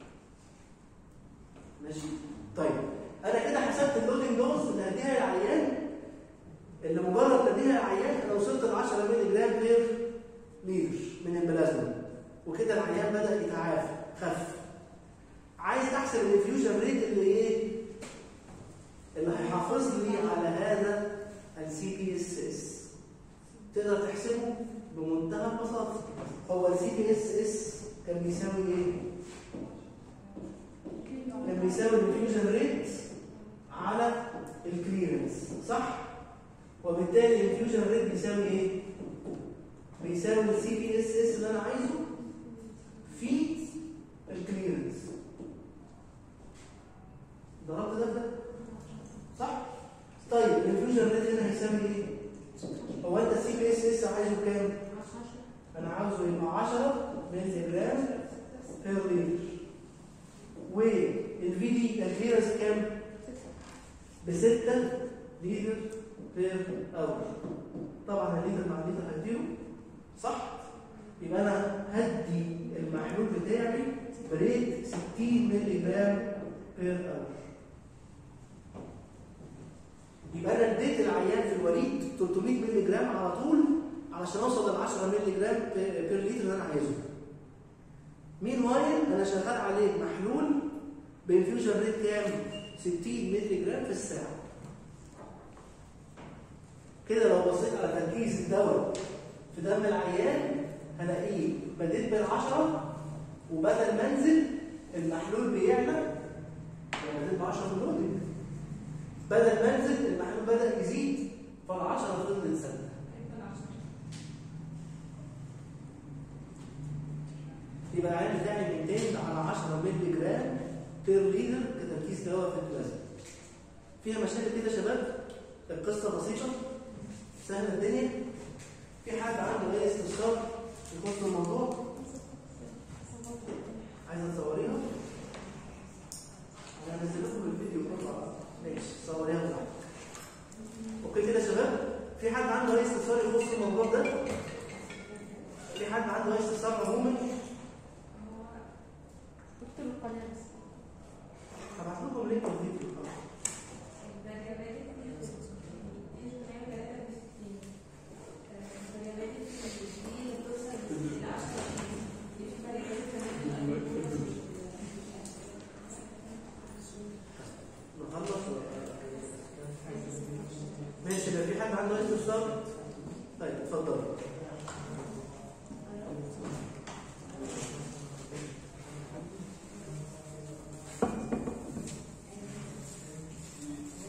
ماشي؟ طيب انا كده حسبت اللودنج دوز اللي هديها للعيان، اللي مجرد تديها للعيان انا وصلت ل عشرة مللي جرام بير لتر من البلازما، وكده العيان بدا يتعافى خف. عايز احسب الانفيوجن ريت اللي ايه؟ اللي هيحافظ لي على هذا السي بي اس اس. تقدر تحسبه بمنتهى البساطه. هو السي بي اس اس كان بيساوي ايه؟ كان بيساوي الانفيوجن ريت على الكليرنس صح؟ وبالتالي الانفيوجن ريت بيساوي ايه؟ بيساوي السي بي اس اس اللي انا عايزه في الكليرنس. ضربت ده ده صح؟ طيب الانفيوجن ريت هنا هيساوي ايه؟ هو انت السي بي اس اس عايزه كام؟ انا عاوزه يبقى عشرة مللي جرام بير لتر. والفي دي الكليرنس كام؟ بستة لتر بير اور. طبعا الليتر مع الليتر هديله صح؟ يبقى انا هدي المحلول بتاعي بريت ستين مللي جرام بير اور. يبقى انا اديت العيان في الوريد تلتمية مللي جرام على طول علشان اوصل ل عشرة مللي جرام بير لتر اللي انا عايزه. مين وايل انا شغال عليه محلول بانفيوجن ريت كام؟ ستين مللي جرام في الساعه. كده لو بصيت على تركيز الدواء في دم العيان هلاقيه بديت بالعشرة وبدل ما انزل المحلول بيعلى، يعني بديت ب عشرة في اللودنج، بدل ما انزل المحلول بدأ يزيد فالعشرة فضلت ثابتة. يبقى العين بتاعي ميتين على عشرة مللي جرام بير لتر كتركيز دواء في البلازما. فيها مشاكل كده يا شباب؟ القصة بسيطة سهلة الدنيا. في حد عنده اي استفسار يخص الموضوع؟ عايزة تصوريها؟ انا هنزل لكم الفيديو كله. ماشي صوريها براحتك. اوكي كده يا شباب؟ في حد عنده اي استفسار يخص الموضوع ده؟ في حد عنده اي استفسار عموما؟ اكتب القناه بس. هبعت لكم لينك الفيديو. ماشي. لو في حد عنده اي استفسار